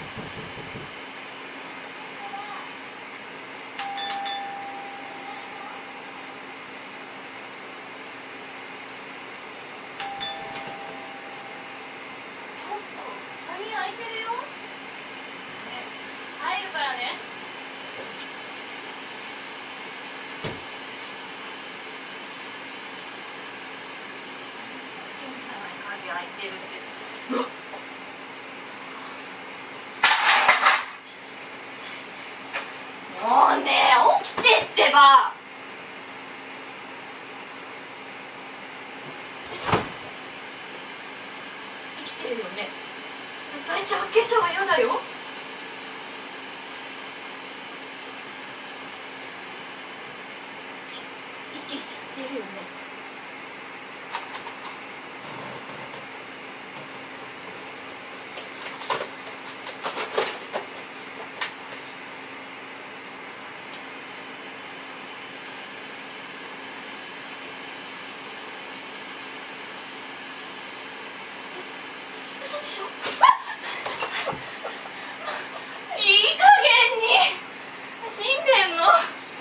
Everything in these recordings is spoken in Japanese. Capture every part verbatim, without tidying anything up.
開いてるよ。ね、入るからね。鍵開いてるって。うわっ。もうね、起きてってば。生きてるよね。第一発見者は嫌だよ。息してるよね。嘘でしょ。いい加減に死んでんの。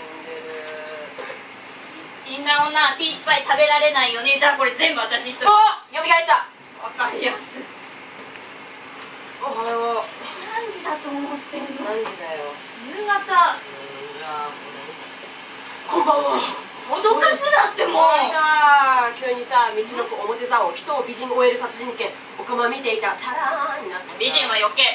死んだ女はピーチパイ食べられないよね。じゃあこれ全部私一人。 あっ、よみがえった。 わかりやすい。 おはよう。 何時だと思ってんの。 何時だよ。 夕方。 じゃあこんばんは。 脅かすなってもう。 急にさ、道の表座を人を美人 オーエル 殺人件おかま見ていたチャラーンになってさ。 美人は余計。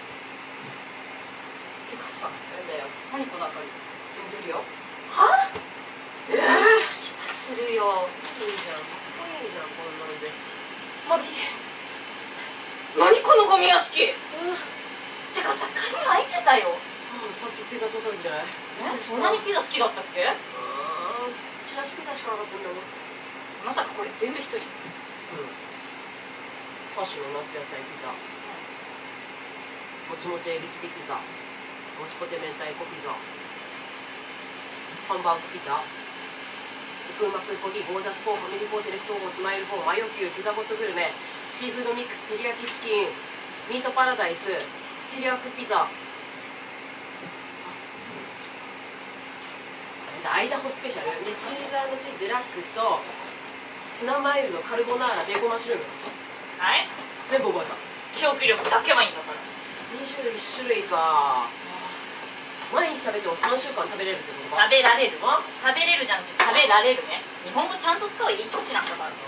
てかさ、 なんだよ。 何この明かり。 見てるよ。 は？ ええ。 シパシパするよ。 いいじゃん。かっこいいじゃん、こんなんで。 マジ？何このゴミ屋敷。てかさ、鍵開いてたよ。 さっきピザ届いたんじゃない？ え、そんなにピザ好きだったっけ？ チラシピザしかなかったんだもん。 まさかこれ全部一人？うん。 ハッシュのナス野菜ピザ、もちもちエビチリピザ、もちポテ明太子ピザ、ハンバーグピザ、コクうまくコギゴージャスフォーファミリーフォーセレクトフォースマイルフォーマヨキューピザホットグルメシーフードミックステリヤキチキンミートパラダイスシチリア風ピザ、アイダホスペシャルでチーズ&チーズデラックスとツナマイルドカルボナーラベーコンマッシュルーム。 はい。 全部覚えた。 記憶力だけはいいんだから。 にじゅういち種類か。毎日食べてもさんしゅうかん食べれるってことか。 食べられる。食べれるじゃんって食べられるね。日本語ちゃんと使ういい年なんだから。て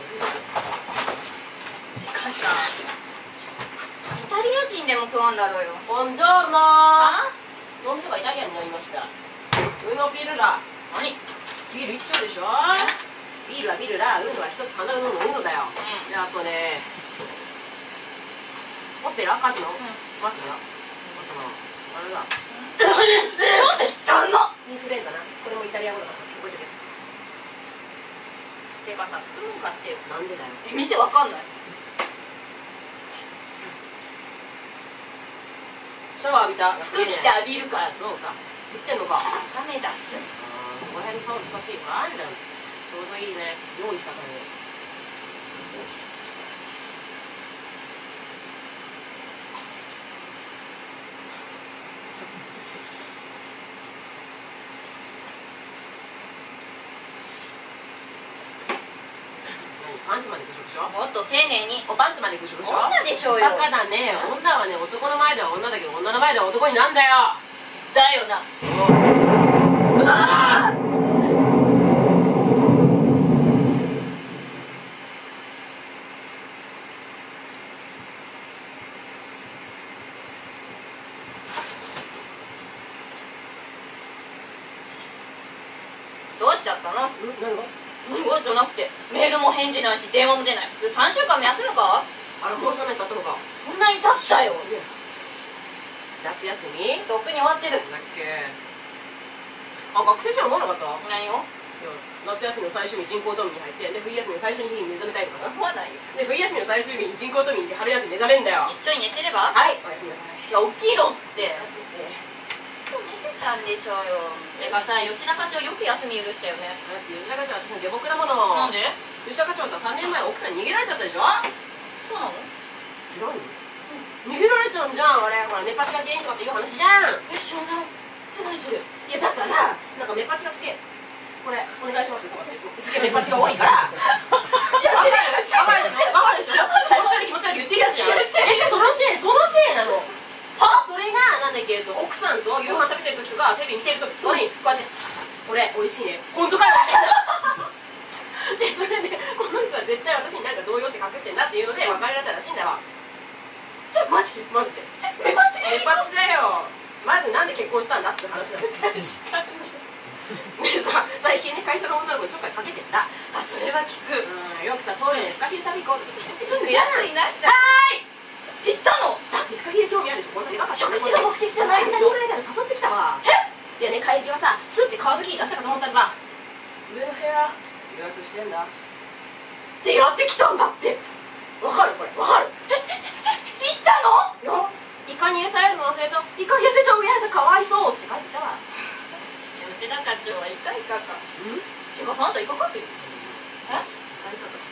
かさ、イタリア人でも食わんだろうよ。 ボンジョーノあ？ 脳みそがイタリアンになりました。ウノビルラ。 何？ ビール一丁でしょ。ビールはビールラ、ウーノは一つ必ず飲むウーノだよ。 うん。 で、あとね、持ってる赤字の、 うん、 待ってよ。あれだ。 ちょっと汚っ。 インフルエンザな。これもイタリア語だから覚えてください。 てかさ、服も貸してよ。 なんでだよ。 え、見てわかんない。 シャワー浴びた。 服着て浴びるから。 そうか。言ってんのか。 ダメだす。 ああ、そこら辺にタオル使っていいからあんじゃん。ちょうどいいね。用意したからね。パンツまでぐしょぐしょ。 もっと丁寧に。 おパンツまでぐしょぐしょ。 女でしょうよ。 バカだね。女はね、男の前では女だけど女の前では男になんだよ。 だよな。 うわー。 どうしちゃったの？ ん？何が？ 何がじゃなくて、メールも返事ないし電話も出ない。普通さんしゅうかんも休むか？ あら、もうさんねん経ったのか。 そんなに経ったよ。 すげえ。夏休み？ とっくに終わってる。 だっけ。あ、学生じゃ思わなかった？ 何を？ いや、夏休みの最終日人工冬眠に入って、で冬休みの最初の日に目覚めたいとかさ。 思わないよ。 で冬休みの最終日に人工冬眠で春休み目覚めんだよ。 一緒に寝てれば？ はい、おやすみなさい。 いや、起きろって。 させて。 ずっと寝てたんでしょうよ。てかさ、吉田課長よく休み許したよね。 だって吉田課長は私の下僕だもの。 なんで？ 吉田課長はさ、さんねんまえ奥さんに逃げられちゃったでしょ。 そうなの？ 知らんよ。 逃げられちゃうんじゃんあれ。ほらメパチが原因とかっていう話じゃん。 え、知らない。え、何それ。 いやだからなんかメパチがすげえこれお願いしますとかってすげえメパチが多いからいやバカでしょバカでしょ気持ち悪い気持ち悪い言ってるやつじゃん。えそのせいそのせいなのは。それがなんだっけと奥さんと夕飯食べてる時とかテレビ見てる時とかにこうやってこれ美味しいね本当かよでそれでこの人は絶対私になんか動揺して隠してんだっていうので別れられたらしいんだわ。 え、マジで。 マジでメパチで。 メパチだよ。まずなんで結婚したんだって話だよ。 確かに。 でさ最近ね会社の女の子にちょっかいかけてんだ。 あ、それは聞く。 うんよくさトイレでフカヒレ食べ行こうってさせてくんじやゃん。 ついないじゃん。 はーい行ったの。 だってフカヒレ興味あるでしょ。こんなでかかった食事が目的じゃないでしょ。 これぐらいから誘ってきたわ。えいやね帰り際さスッてカードキー出したかと思ったらさ上の部屋予約してんだってやってきたんだって。わかるこれわかる。 行ったの。 よイカに餌やるの忘れた。イカに餌ちゃうやだかわいそうって帰ってきたわ。 吉田課長はイカイカか。 うんてかさ、あんたイカかってる。え、 帰り方っつ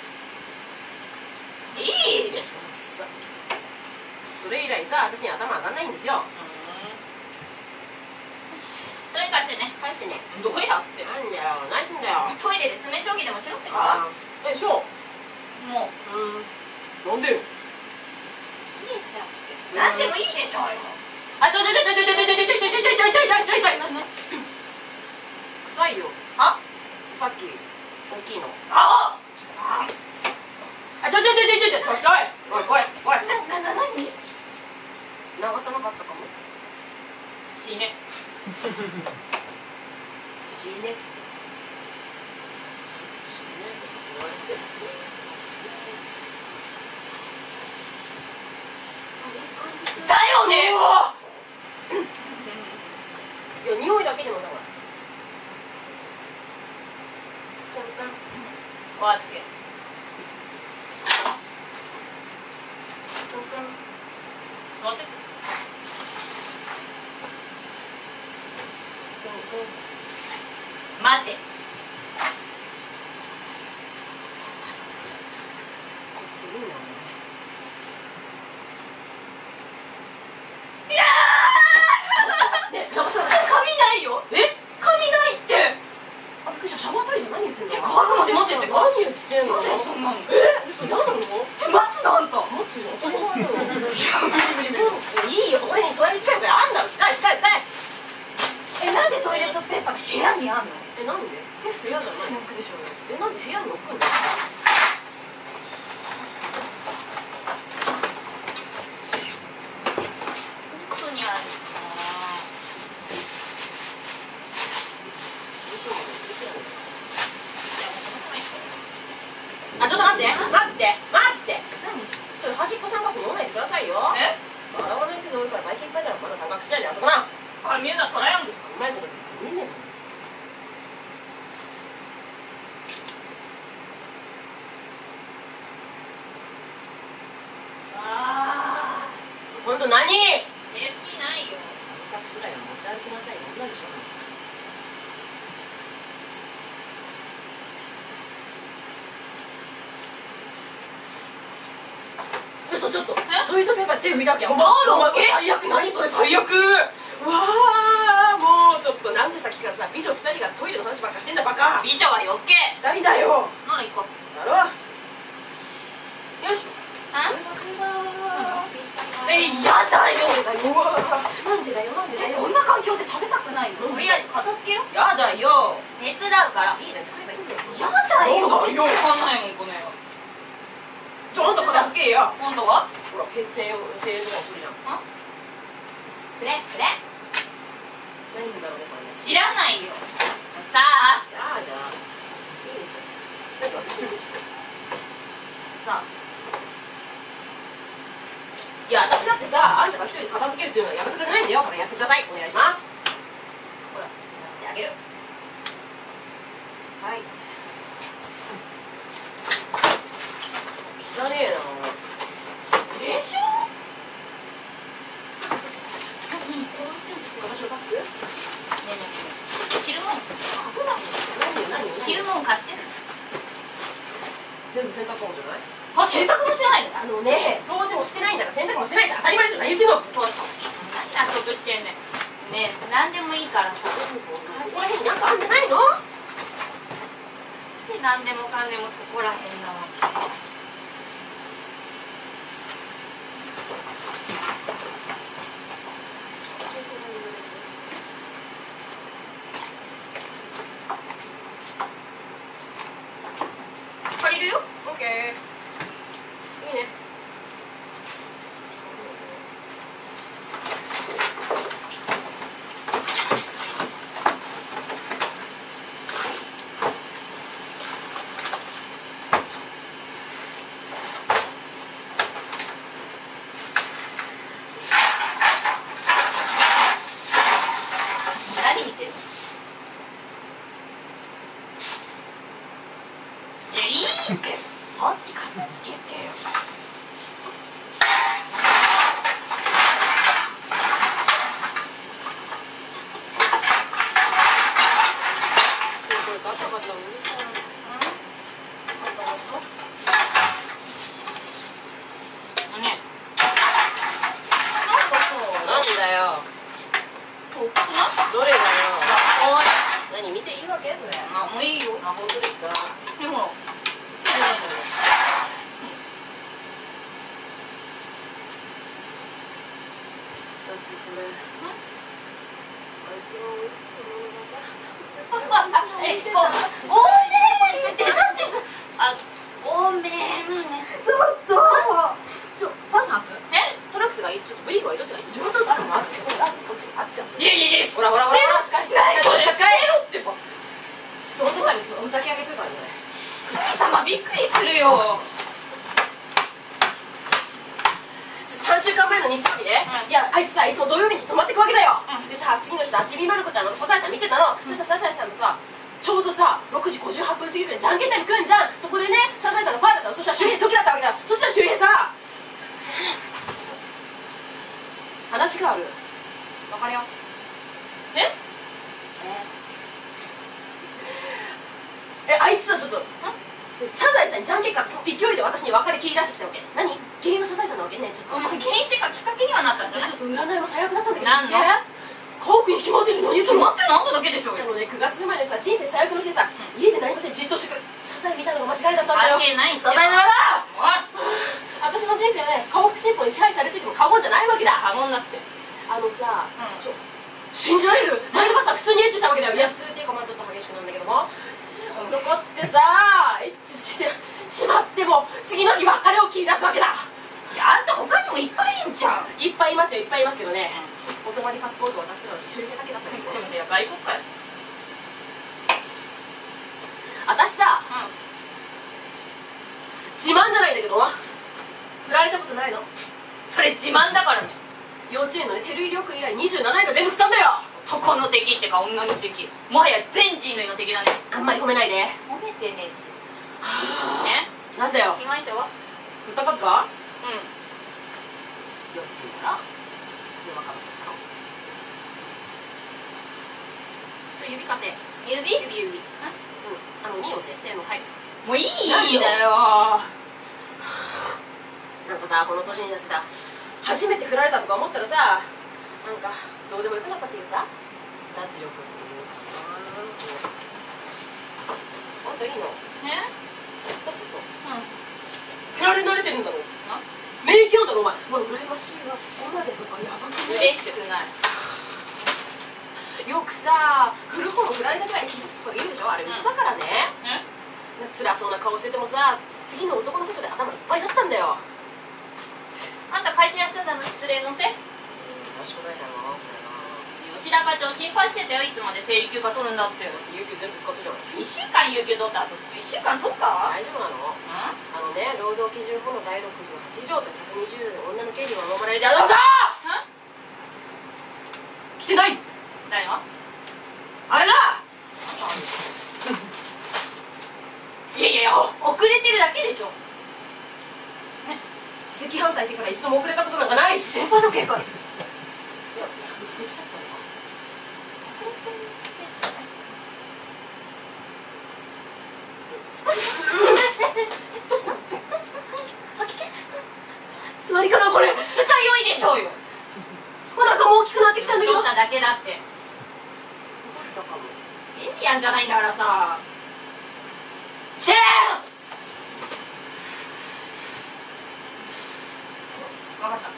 っていいでしょ。 それ以来さ私に頭上がんないんですよ。 トイレ貸してね。 返してね。 どこやって。 なんだよ何すんだよ。 トイレで詰め将棋でもしろってか。 あえしょもううんなんでよ。 冷えちゃって。なんでもいいでしょうよ。 あちょちょちょちょちょちょちょちょちょちょちょちょちょちょちょ臭いよ。 あ、 さっき大きいの。 あ、 あちょちょちょちょちょちょちょいおいおいおいな、な、な、なに。 流さなかったかも。 死ね。 死ね。 だよね。 いや匂いだけでもだからお預け。座って。待て。 こっちいいな。 いやー。ね、なんかさ、髪ないよ。え、髪ないって。 あ、びっくりした。シャワートイレ何言ってんの。 え、乾くまで待ってって。 何言ってんの。 そんなの。 え、嘘嫌なの。 え、待つのあんた。 待つよ。当たり前だよ。 いや、無理無理無理。 いいよ、そこら辺にトイレットペーパーあんだろ。使え使え使え。 え、なんでトイレットペーパーが部屋にあんの。 え、なんで。部屋じゃない。 でしょ。 え、なんで部屋に置くんだ。 本当にある。 あ、ちょっと待って、待って、待って。 何。 ちょっと端っこ三角に折らないでくださいよ。 え、 洗わないけど折るからマイクいっぱいじゃん。まだ三角しないであそこな。 あ、見えなトライアングル。 うまいこと言えねえの。 ああ。 今度何？ エスピーないよ。 昔くらいは持ち歩きなさい。女でしょ。嘘ちょっと。トイレットペーパー手拭いたわけ。 バーロン最悪。何それ最悪。うわあもうちょっとなんでさっきからさ美女二人がトイレの話ばっかしてんだバカ。 美女は余計。 二人だよ。 なら行こう。 だろ。よし。 あ？ え、 え、やだよ。 うわなんでだよなんでだえ、 よ。 こんな環境で食べたくないの。とりあえず片付けよ。 やだよ。 手伝うから。 いいじゃん作ればいいんだよ。 やだよ。 そうだよ。 わかんないもんこの絵は。 ちょっと片付けや。 今度は？ ほら平成用声優とかするじゃん。 あ？ くれくれ。何言うんだろうねこれね。 知らないよ。さあ。 やだ。いいですよ。なんかさあ。 いや私だってさあんたが一人で片付けるっていうのはやらせたくないんだよ。これやってください。お願いします。ほらやってあげる。はい。汚ねえな。 でしょ。 私のバッグ？ ねえねえねえ。着るもん。 何よ何よ何よ。 着るもん貸してる。 全部洗濯物じゃない？ あ、洗濯もしてないの？ あのね、掃除もしてないんだから洗濯もしてないから当たり前じゃない言ってんの。 何納得してんねん。ねえ、何でもいいからさ。 そこら辺になんかあんじゃないの？ 何でもかんでもそこらへんなわけ。借りるよ。 オッケー。いいね。 何見てるの？いや、いいって。そっち片付けてよ。 これガタガタうるさい。 あのね、なんかさ、 なんだよ。 遠くない？ どれだよ。 おい。 何見ていいわけそれ？ あ、もういいよ。 あ、本当ですか？ でも、見てないんだけど。 だってそれ。あいつが置いてたものだから。 え、そう、ごめんってだってさ、あ、ごめんね。 ちょっと。ちょ、パンツ履く？ え、 トラックスがいい？ちょっとブリーフがいい？どっちがいい？上等使うの？あって、これあってこっちあっちゃう。 いやいやいや、 ほらほらほら。使え。 ないそれ使えろってば。 どんとさにおたき上げするからね。 様びっくりするよ。 さんしゅうかんまえの日曜日ね、 うんいやあいつさいつも土曜日に泊まってくわけだよ、 うんでさ次の日さちびまる子ちゃんのサザエさん見てたの、そしたらサザエさんとさちょうどさろくじごじゅうはっぷん過ぎぐらいじゃんけんタイム来んじゃん。そこでねサザエさんがパーだったの。そしたら周平チョキだったわけだ。そしたら周平さ話がある。わかるよ。 え？ えあいつさちょっとサザエさんにじゃんけんかって勢いで私に別れ切り出してきたわけ。何？原因はサザエさんなわけね。ちょっとお前原因ってかきっかけにはなったんじゃない？ ちょっと占いも最悪だったんだけどなんの？ 科学に決まってる。何言って決るの？ まってるのあんただけでしょうよ。 でもね、くがつ生まれのさ、人生最悪の日でさ、家で何もせんじっとしてくサザエ見たのが間違いだったんだよ。 関係ないってサザエならおい、 私の人生はね、家屋新法に支配されてても過言じゃないわけだ。 過言だって。 あのさ、 うんちょ信じられる？前の晩さ、普通にエッチしたわけだよ。いや、普通っていうかまあちょっと激しくなんだけども、男ってさ、エッチしてしまっても次の日別れを切り出すわけだ。 いや、あんた他にもいっぱいいんじゃん。 いっぱいいますよ、いっぱいいますけどね、お泊まりパスポート渡してたのは修理だけだったんですよ。 いや、外国かよ。 私さ、 うん。 自慢じゃないんだけど振られたことないの。 それ自慢だからね。 幼稚園のね、照井亮君以来にじゅうななねんが全部来たんだよ。 男の敵ってか女の敵。もはや全人類の敵だね。 あんまり褒めないで。 褒めてねえし。 ね、 ね、 なんだよ。 被害者は？ 振った数か？ うよんじゅうから今からか。ちょ指貸せ。 ん。指？ 指指。うん。あのにをね、せーのはい。 もういいなんよ。 だよ。なんかさ、この年になってさ、初めて振られたとか思ったらさ、なんかどうでもよくなったっていうか、脱力っていうかな。あんたいいの？ ね？ だってさ、 うん。 振られ慣れてるんだろ。 な？ 名教だろお前。うわ、羨ましいわ、そこまでとかやばくない？ 嬉しくない。 よくさ、振る方も振られたくらい傷つくとか言うでしょ。あれ嘘だからね。 ね？ 辛そうな顔しててもさ、次の男のことで頭いっぱいだったんだよ。 あんた会社休んだの失礼のせい？ うん、しょうがないだろうな。 吉田課長心配してたよ。いつまで生理休暇取るんだって。 有給全部使ってるじゃん。 いっしゅうかん有給取った後いっしゅうかん取るか？ 大丈夫なの？ うあのね、労働基準法のだいろくじゅうはち条とひゃくにじゅうで女の権利は守られてあるんだ。 ん？ 来てない。 誰が？ あれだ。 何あれ？いやいや、遅れてるだけでしょ。 赤飯炊いてから一度も遅れたことなんかない。 電波時計かい。 いや、できちゃったのか。 どうしたの？ きくなってきたんだけど。 太っただけだって。インディアンじゃないんだからさ。シェー分かった。うん。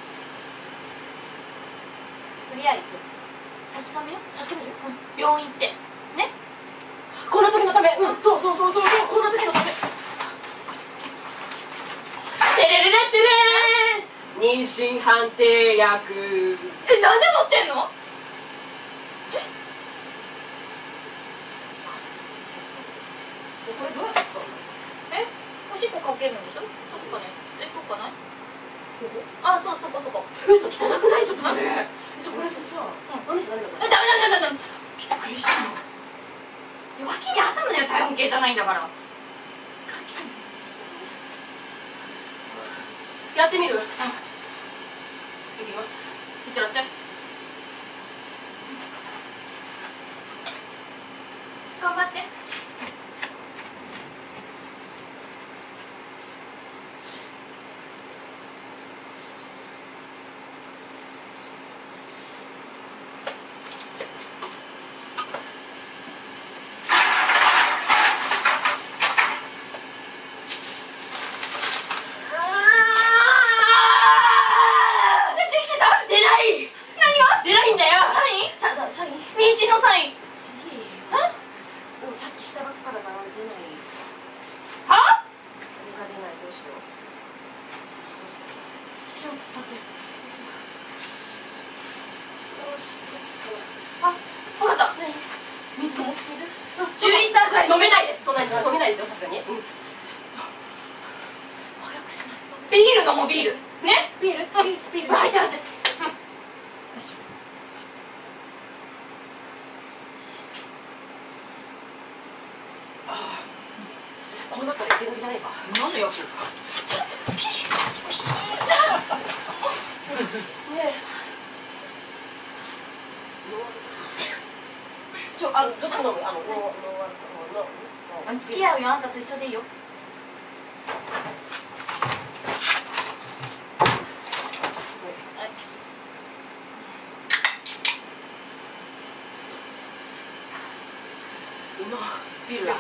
とりあえず確かめよう。 確かめる？ うん。病院行ってね。 こんな時のため。うん、そうそうそうそうそう、こんな時のため。 テレレレテレー。妊娠判定薬。 え、なんで持ってんの？ これどうやって使うの？ え、おしっこかけるんでしょ？確かね。え、どっかない？ ここ？ あ、そう、そこそこ。 嘘、汚くない？ちょっとそれ。ちょ、これさ、さ、 うん、 何してダメなの？ え、ダメダメダメダメ。びっくりしたの。脇に挟むのよ、体温計じゃないんだから。 やってみる？うん。行ってきます。 いってらっしゃい。頑張って。妊娠のサイン。 ちぎー。もうさっきしたばっかだから出ない。 は？ それが出ない。どうしよう。どうして？ しようっつったって。 どうしどうすか。 あ、わかった。 何？水飲もう。水？ じゅうリッターぐらい飲めないです。そんなに飲めないですよ、さすがに。うん。ちょっと早くしないと。 ビール飲もう、ビールね。 ビール？ビール？ビール？ 入って入って。 こうなったらいけるんじゃないか。 なんでよ。ちょっとピーピーさ。ねえ。 ちょ、あの、どっち飲む？あの、ノー、ノー、ノー、ノー。 付き合うよ、あんたと一緒でいいよ。 うま。ビールだ。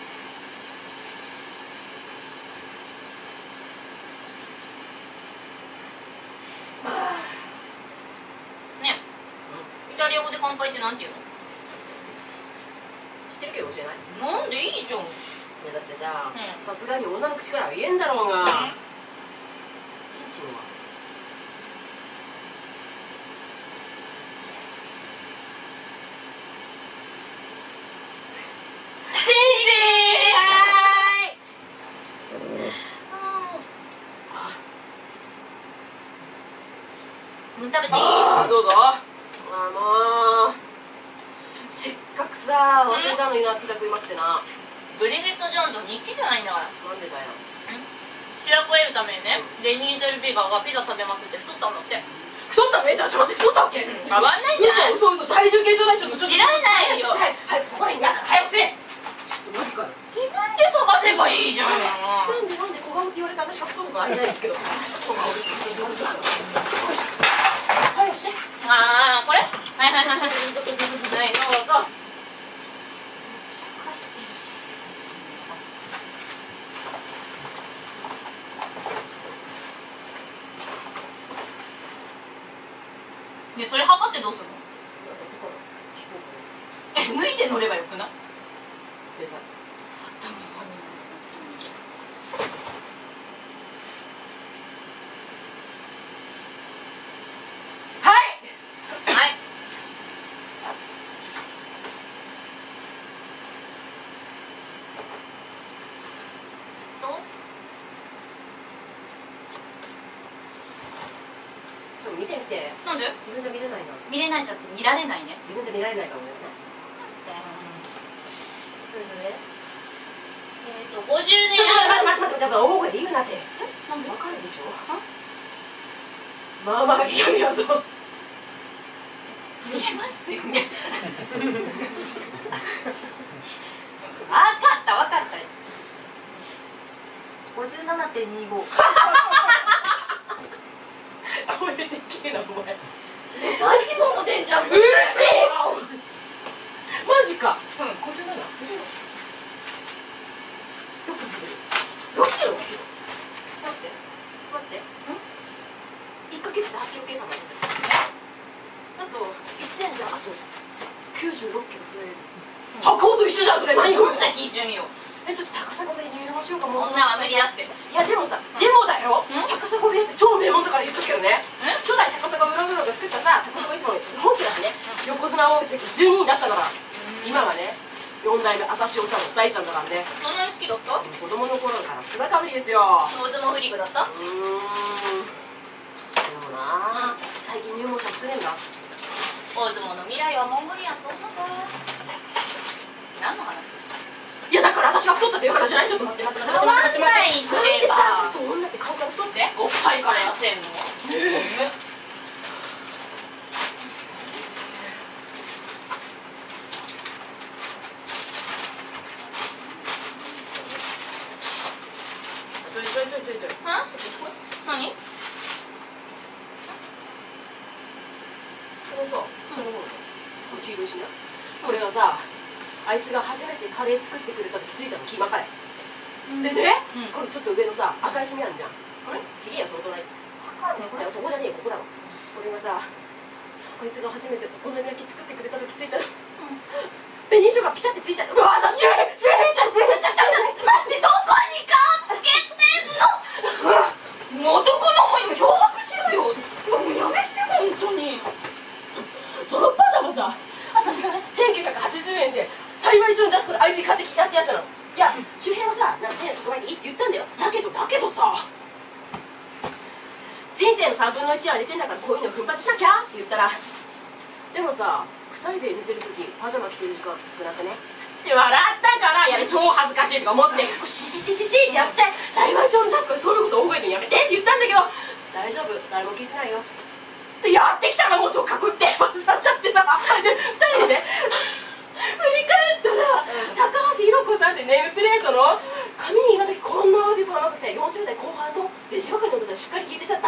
ねえ、イタリア語で乾杯ってなんて言うの？ 知ってるけど教えない？ なんでいいじゃん。 いやだってさ、 うんさすがに女の口からは言えんだろうが。チンチンは？ チンチン。はーい。もう食べていい？ あー、どうぞ。あのー、せっかくさ忘れたのにな、ピザ食いまくってな。 ブリジット・ジョーンズの日記じゃないんだから。 なんでだよ。 主役を得るためにね、デニーゼル・ビガーがピザ食べまくって太ったんだって。 太ったの？え、私待って、太ったわけ？ 変わんないんじゃない？ 嘘嘘嘘、体重計上代ちょっとちょっと。 いらないよ。 はいはい、そこらへんやから早くせえ。ちょっとマジかよ。 自分で探せばいいじゃん。 なんでなんで小顔って言われて私が太ることありないんですけど。ちょっと小顔です。早くして。 ああ、これ？はいはいはいはい。はい、どうぞ。ね、それ測ってどうするの？え、脱いで乗ればよくない？ 見てみて。 なんで？ 自分じゃ見れないな。 見れないじゃって見られないね。 自分じゃ見られないかもね。 えっとごじゅうねん。 ちょっと待って待って待って待って、大声で言うなって。 なんで？ わかるでしょ。まあまあリアルやぞ。 見えますよね。わかったわかった。ごじゅうななてんにご。 声でけえなお前。 デザじゃん。 うるせえわマジか。 うん。 ごじゅうなな、ごじゅうなな、ろっキロ。 ろっキロ。 待って待って、いっかげつではちキロ計算だよ。あといちねんであときゅうじゅうろっキロ増える。白鵬と一緒じゃんそれ。何これ。 な基準よ。 え、ちょっと高砂で入れましょうか。もう女は無理だって。 いやでもさ、でもだよ、高砂部屋って超名門だから言っとくけどね。初代高砂うろうろが作ったさ、高砂一門の本家だしね、横綱大関じゅうににん出したから、今はねよん代目朝潮太郎大ちゃんだからね。 そんなに好きだった？ 子供の頃から姿かぶりですよ。 大相撲フリークだった？ うーん、でもな、最近入門者少ねえんだ。 大相撲の未来はモンゴリアンと女か。何の話？ いやだから私が太ったっていう話じゃない。ちょっと待って待って待って待って待って待って。なんでさ、ちょっと女って顔から太って。 おっぱいから痩せんの？えーちょいちょいちょいちょいちょい。 は？何？ そのさ、そのこの黄色いしな。これがさ、あいつが初めてカレー作ってくれたと気づいたの、キーマカレー。でね、これちょっと上のさ、赤いシミあるじゃん。これちげえよ、その隣。わかんない、これそこじゃねえよ、ここだろ。これがさ、こいつが初めてお好み焼き作ってくれたと気づいたら、紅しょうがピチャってついちゃった。うわ、私、周辺、周辺、ちょ、ちょ、ちょ、ちょ、待って、どこに顔つけてんの。 もう男の子にも漂白しろよ。 もうやめて、本当に。そのパジャマさ、私がね、せんきゅうひゃくはちじゅうえんで幸い中のジャスコであいつに買ってきたってやつなの。いや、周辺はさ、なんかせんえんそこまでいいって言ったんだよ。だけど、だけどさ、人生のさんぶんのいちは寝てんだからこういうの奮発しなきゃって言ったら、でもさ、ふたりで寝てる時パジャマ着てる時間少なくねって笑ったから、いや超恥ずかしいとか思ってシシシシシってやって、幸い町のジャスコでそういうこと大声でやめてって言ったんだけど、大丈夫、誰も聞いてないよってやってきたら、もう超かっこよくて笑っちゃってさ、でふたりでね振り返ったら、高橋宏子さんってネームプレートの紙に今だけこんなアーディブがなくて、よんじゅう代後半のレジ係のおばちゃんしっかり聞いてちゃった。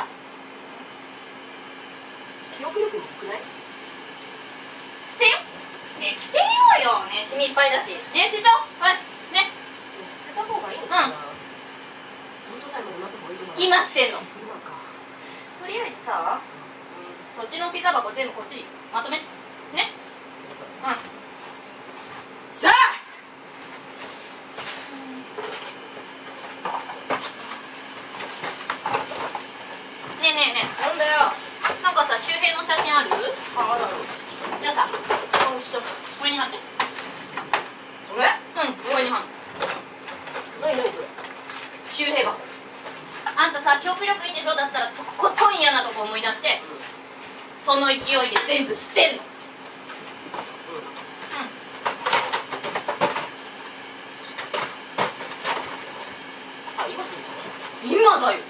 記憶力にくない？ 捨てよ。ね、捨てようよ。ね、シミいっぱいだし。ね、捨てちゃおう。はい。ね。 捨てた方がいいのかな。 うん。 東都祭まで待った方がいいと思う。 今捨てんの。 今か。 とりあえずさ、うん、そっちのピザ箱全部こっちにまとめ。ね。うん。 さあ。 ねえねえねえ。 なんだよ。 なんかさ、周辺の写真ある？ あ、あるある。 じゃあさ、 あ、した。 これに貼って。 それ？ うん、これに貼る。 何何それ？ 周平箱。あんたさ、記憶力いいでしょ。だったらとことん嫌なとこ思い出して、その勢いで全部捨てんの。 あ、今すぐ。 今だよ。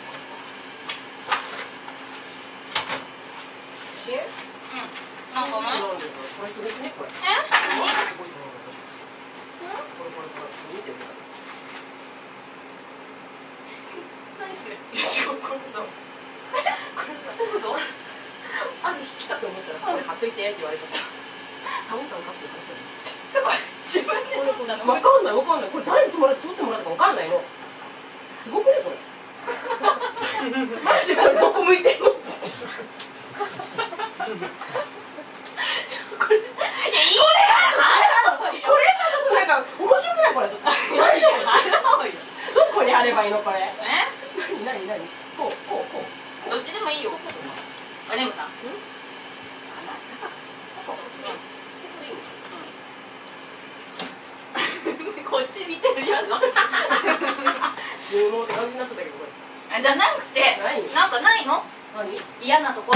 え？ うん。なんかない？ これすごくね、これ。 え？ 何？ 何？ すごいと思う。これこれこれ見てみたら。 何それ？ いや違う、これさ、これさ、どう？ある日来たと思ったらこれ貼っといてって言われちゃった。タモさん買ってる話だっつって。 自分で撮ったの？ わかんないわかんない。これ誰に撮ってもらったかわかんないの。すごくねこれ。マジでこれどこ向いてんのっつって。これ、いやいい。これがこれさ、なんか面白くないこれ。大丈夫？どこに貼ればいいのこれ。 え？ 何何何？こうこうこう。 どっちでもいいよ。あ、でもさ、こっち見てるやつ。 収納って感じになってたけどこれ。 あ、じゃなくて、 何？ なんかないの？ 何？ 嫌なところ。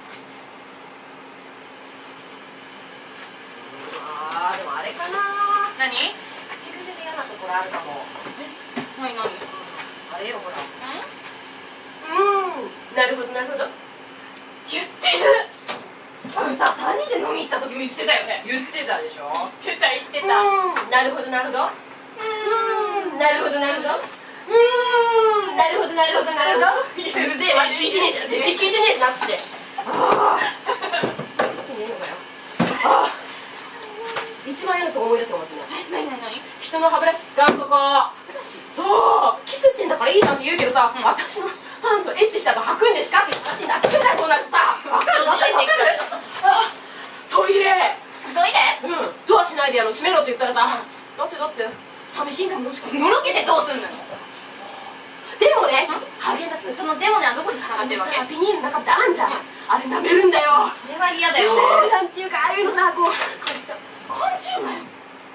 ああ、でもあれかな。 何？ 口癖で嫌なところあるかも。 何何？ あれよほら。 うん？ うん。なるほどなるほど。 言ってる。あのさ、さんにんで飲み行った時も言ってたよね。 言ってたでしょ。 言ってた言ってた。 うん。なるほどなるほど。うん。なるほどなるほど。うん。なるほどなるほどなるほど。うぜえ、マジ聞いてねえじゃん。絶対聞いてねえしなっつって。ああ。聞いてねえのかよ。 と思い出したかもしれない。 何何何？ 人の歯ブラシ使うとこ。そうキスしてんだからいいじゃんって言うけどさ、 うん、 私のパンツをエッチしたと履くんですかって話になってくるから、そうなんてさ。分かる分かる分かる。あトイレトイレ？ うんドアしないでやろ、閉めろって言ったらさ、だってだって寂しいんだもん。しかのろけてどうすんのよ。 でもね、ちょっとハーゲンダッツそのデモではどこに繋がってるわけ？ ビニールの中ってあんじゃん、あれ舐めるんだよ。 それは嫌だよもうね。 なんていうか、ああいうのさ、こう感じちゃう。 感じるなよ。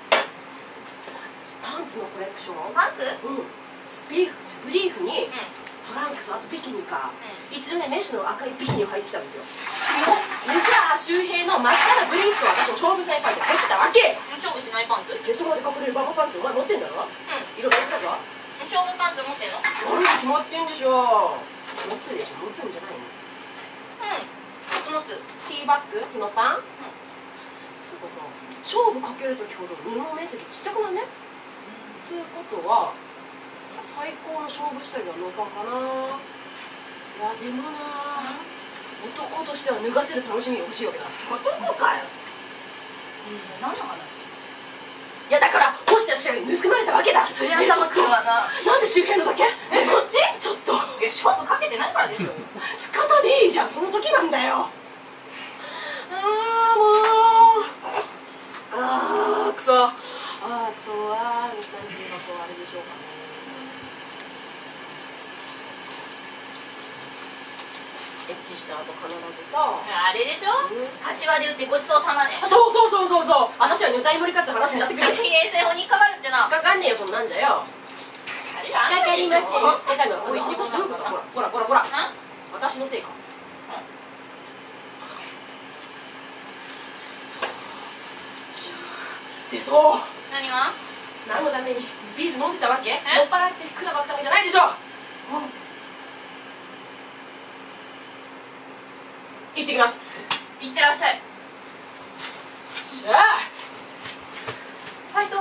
パンツのコレクション、 パンツ？ うんビーフブリーフにうんトランクス、あとビキニか、 う一度ねメッシュの赤いビキニを履いてきたんですよ。でさあ周平の真っ赤なブリーフと私の勝負しないパンツを干してたわけ。 勝負しないパンツ？ でそこまで隠れるバカパンツお前持ってんだろ。 う色大事だぞ。 ん。勝負パンツ持ってんの？ 俺に決まってんでしょ。持つでしょ、持つんじゃないの。 うん。持つ持つ。 ティーバッグのパン、すごそう。勝負かけるときほど布の面積ちっちゃくなんね。つうことは最高の勝負下着はノーパンかな。いやでもな、男としては脱がせる楽しみが欲しいわけだ。 男かよ。何の話？ いやだから干した下着に盗まれたわけだ。 そりゃ頭くるわな。 なんで周辺のだけ？ え、そっち？ ちょっといや勝負かけてないからでしょ。 仕方ねえじゃん、その時なんだよ。ああもうああくそ。ああくそは何ていうかこうあれでしょうかね。エッチした後必ずさ、 あれでしょ？柏で売ってごちそうさまで。 そうそうそうそうそう、私は女体盛りかつ話になってくる。 食品衛生法にかかるってな。 引っかかんねえよ、そんなんじゃよ。 引っ引っかかりません。え、だめ、おい、引っ越してどういうこと？ほらほらほらほら、私のせいか。でそう何が？ 何のためにビール飲んでたわけ？酔っ払ってくらばったわけじゃないでしょ。行ってきます。 いってらっしゃい。 じゃあファイト。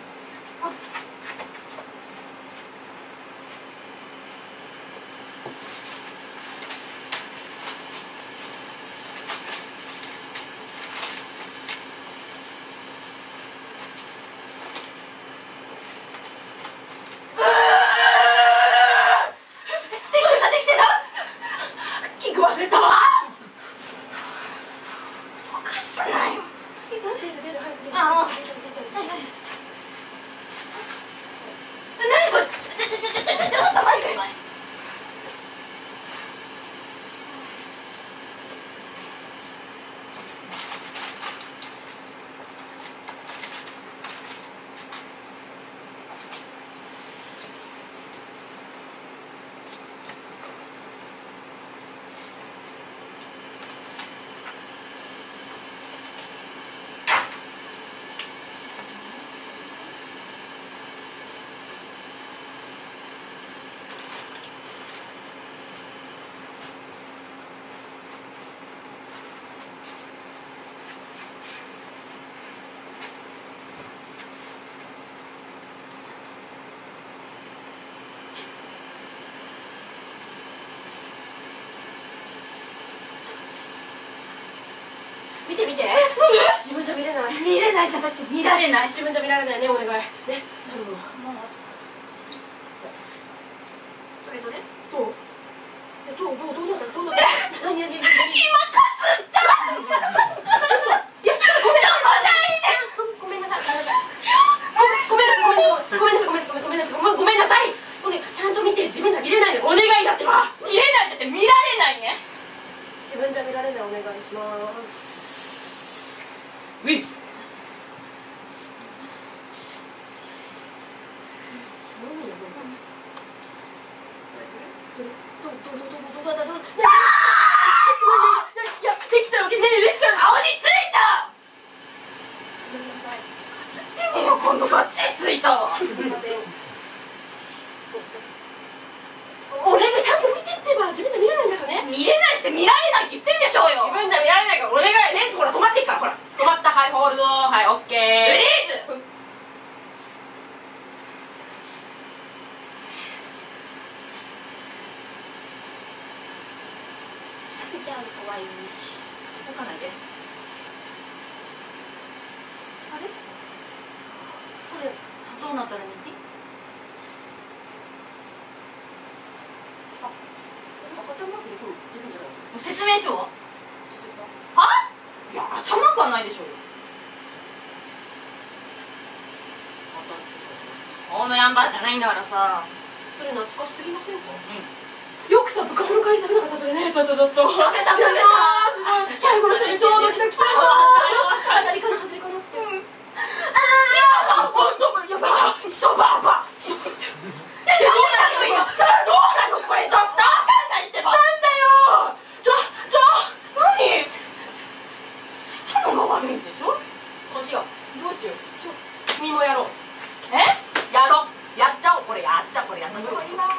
見て見て。自分じゃ見れない。 見れないじゃなくて見られない。 自分じゃ見られないね、お願い。ね、頼む。 どれどれ？ どう？え、どうどうどうだったどうだった？何何何何？ 今かすった。 いや、ちょっとごめんなさい。ごめんなさい。ごめんごめんなさい。ごめんなさい。ごめんなさい。ごめんなさい。ごめんなさい。ごめん。ちゃんと見て。自分じゃ見れないでお願いだってば。 見れないだって見られないね。 自分じゃ見られないお願いします。ウィッ。いや、できたわけねえ、できた。 顔についた。かすってねえよ、今度バッチリついたわ。 すみません。俺がちゃんと見てってば、自分じゃ見れないんだからね。 見れないして見られないって言ってんでしょうよ。 自分じゃ見られないからお願いね。ほら止まってっから、ほら止まった。はい、ホールド。はい、オッケー。 フリーズ。見てあるかわいい。動かないで。あれ？ れどうなったら虹？ あ、赤ちゃんマークできる出るんじゃないの？ 説明書は？は？いや赤ちゃんマークはないでしょうよ。ホームランバーじゃないんだからさ。 それ懐かしすぎませんか？ うん。 よくさ、部活の帰り食べなかったそれね、ちょっとちょっと食べた食べた。 すごい、最後の人にちょうど来た来た当たりかな外れかなって。うん。あー、やばい、そばばそば。え、どうなの今？それどうなのこれちょっと。わかんないってば。なんだよ。ちょちょ何？捨てたのが悪いんでしょ？こうしよう。どうしよう。ちょ君もやろう。 え？ やろう。やっちゃおう。これやっちゃおう。これやっちゃおう。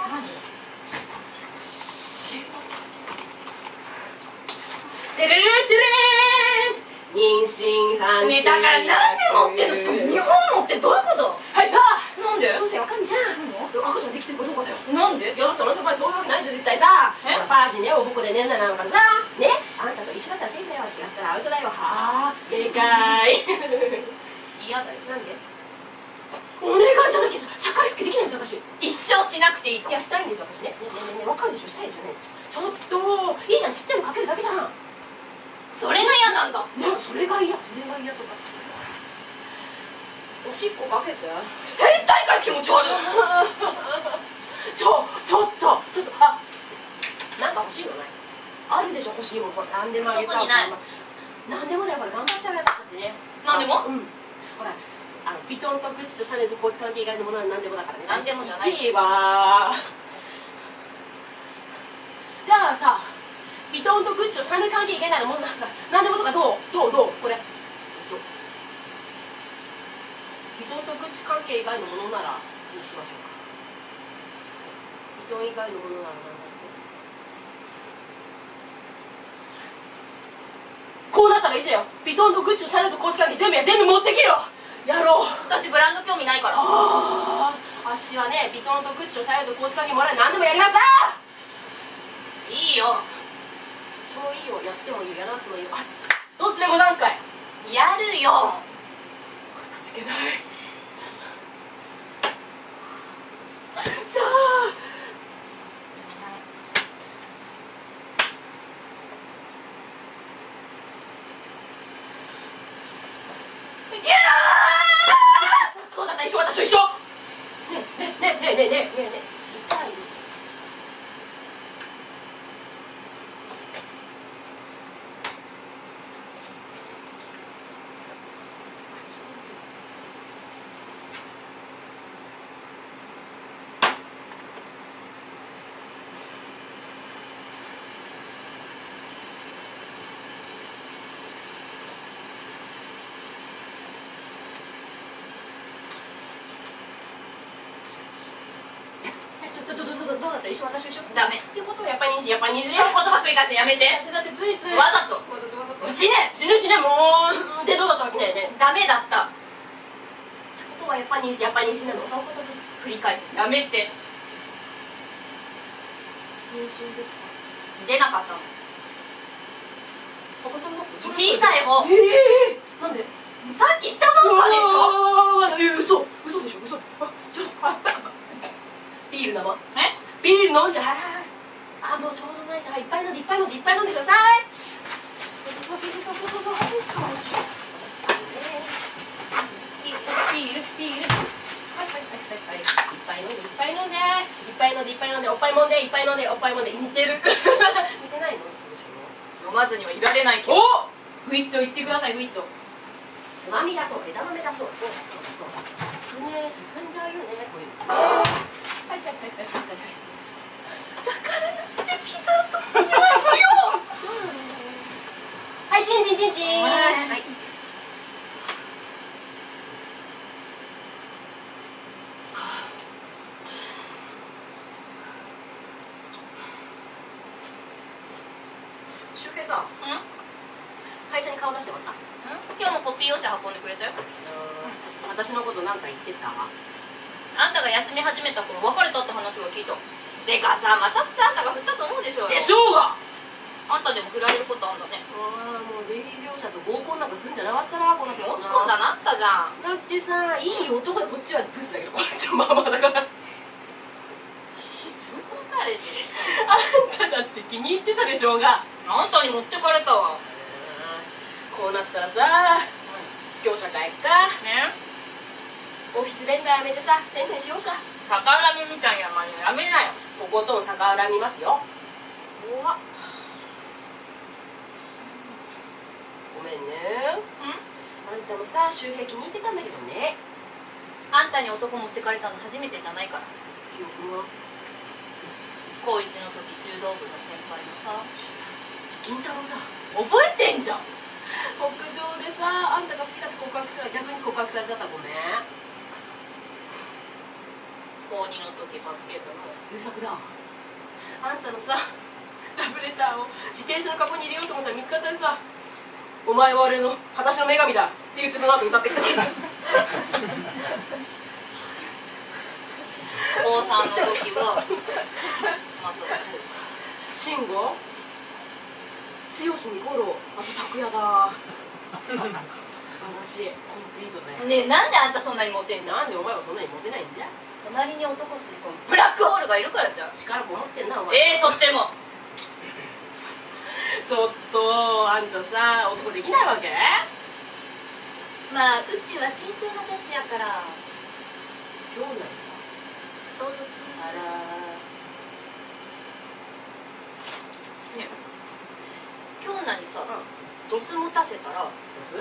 てれれてれー妊娠判定。 ね、だからなんで持ってんの？しかもにほん持ってどういうこと？ はいさあ、 なんで？ そうせわかんじゃん。赤ちゃんできてるかどうかだよ。 なんで？ いやだってあなた前そういうわけないし絶対さ。 え？ パージねおぼこでねんななんからさね、あんたと一緒だったらセーフだよ、違ったらアウトだよ。はあ、ええかい。 嫌だよ。 なんで？お願いじゃなきゃさ、社会復帰できないんですよ私。 一生しなくていいと。 いやしたいんですよ私ね。ねねねね、わかるでしょ、したいでしょね。ちょっといいじゃん、ちっちゃいのかけるだけじゃん。 それが嫌なんだ。 ね、それが嫌、それが嫌とか。おしっこかけて。 変態かい、気持ち悪い。 ちょ、ちょっと、ちょっと、あ、なんか欲しいのない？あるでしょ、欲しいもの。ほら、なんでもあげちゃう。 特にない。 なんでもね、ほら、頑張っちゃうやつだってね。 なんでも？ うん。ほら、あの、ビトンとグッチとシャネルとコーチ関係以外のものはなんでもだからね。 なんでもじゃない。 いいわ。じゃあさ、ビトンとグッチとシャネル関係以外なものなんだ。なんでもとかどう？どうどう？これ。ビトンとグッチ関係以外のものならにしましょうか。ビトン以外のものなら何だって。こうなったらいいじゃよ。ビトンとグッチとシャネルとコーチ関係全部や全部持ってけよ。やろう。 私ブランド興味ないから。 ああ、足はね、ビトンとグッチとシャネルとコーチ関係もらえ何でもやります。 いいよ。 そういいよ、やってもいいよ、やらなくてもいいよ。あ、どっちでござんすかい？ やるよ。 形けない。しゃあ。 ギャー。 どうだった？一緒、私と一緒。ねえねえねえねえねえねえねえねえ。痛い。どうだった？一緒、私と一緒。 ダメ。 ってことはやっぱり虹、やっぱり虹。 そういうことばっかり返すのやめて。 だってついついわざと。 わざとわざと。 死ね。 死ぬ死ね、もう。でどうだったわけねえね。 ダメだった。 ってことはやっぱり虹、やっぱり虹なの。 そういうこと繰り返す。やめて。 妊娠ですか？ 出なかったの。 赤ちゃんの小さい方。 ええー、なんで？ さっきしたばっかでしょ。 え、嘘嘘でしょ、嘘。あ、ちょっと、あ、ビール生。 え？ ビール飲んじゃう。あ、もうちょうどないじゃん。いっぱい飲んでいっぱい飲んでいっぱい飲んでください。そうそうそうそうそうそうそうそうそうそう。ビールビール。はいはいはいはいはい。いっぱい飲んでいっぱい飲んでいっぱい飲んでいっぱい飲んでおっぱいもんでいっぱい飲んでおっぱいもんで似てる。似てないの？そうでしょ。 飲まずにはいられないけど。 お、グイッと言ってください。グイッと。つまみだそう、枝豆だそう、そうだそうだそうだ。ね、進んじゃうよね、こういうの。はいはいはいはいはい。 だからなんでピザとかないのよ。 はい、チンチンチンチン。はい。シュウヘイさん、会社に顔出してますか？ 今日もコピー用紙運んでくれたよ。 私のことなんか言ってた？ あんたが休み始めた頃別れたって話は聞いた。てかさ、またさ、あんたが振ったと思うでしょうよ。 でしょうが。 あんたでも振られることあんだね。 ああ、もう出入り業者と合コンなんかすんじゃなかったな、この申し込んだなったじゃん。 だってさ、いい男でこっちはブスだけど、こっちはまあまあだから自分の彼氏。 あんただって気に入ってたでしょうが。 あんたに持ってかれたわ。 こうなったらさ、業者会かね。 オフィスレンダーやめてさ、銭湯にしようか。 逆恨みみたいなまねやめなよ。 とことん逆恨みますよ。 怖っ。 ごめんね。 うん？ あんたもさ、周平気に入ってたんだけどね。 あんたに男持ってかれたの初めてじゃないから。 記憶が高一の時柔道部の先輩のさ。 銀太郎だ。 覚えてんじゃん。 屋上でさ、あんたが好きだって告白したら逆に告白されちゃった。ごめん。 高二の時バスケ部の優作だ。あんたのさ、ラブレターを自転車のカゴに入れようと思ったら見つかっちゃってさ、お前は俺の裸足の女神だって言ってその後歌ってきたから高三の時はまあそう慎吾、剛に五郎、あと拓也だ。素晴らしい、コンプリートだね。 ねえ、なんであんたそんなにモテんじゃん。 なんでお前はそんなにモテないんじゃ。 隣に男吸い込むブラックホールがいるからじゃん。 力こもってんなお前。 ええー、とっても。 ちょっとあんたさ、男できないわけ？ まあうちは慎重なたちやから。 今日なんさ。 そうです。 あらね、今日何さ、ドス持たせたらどうす？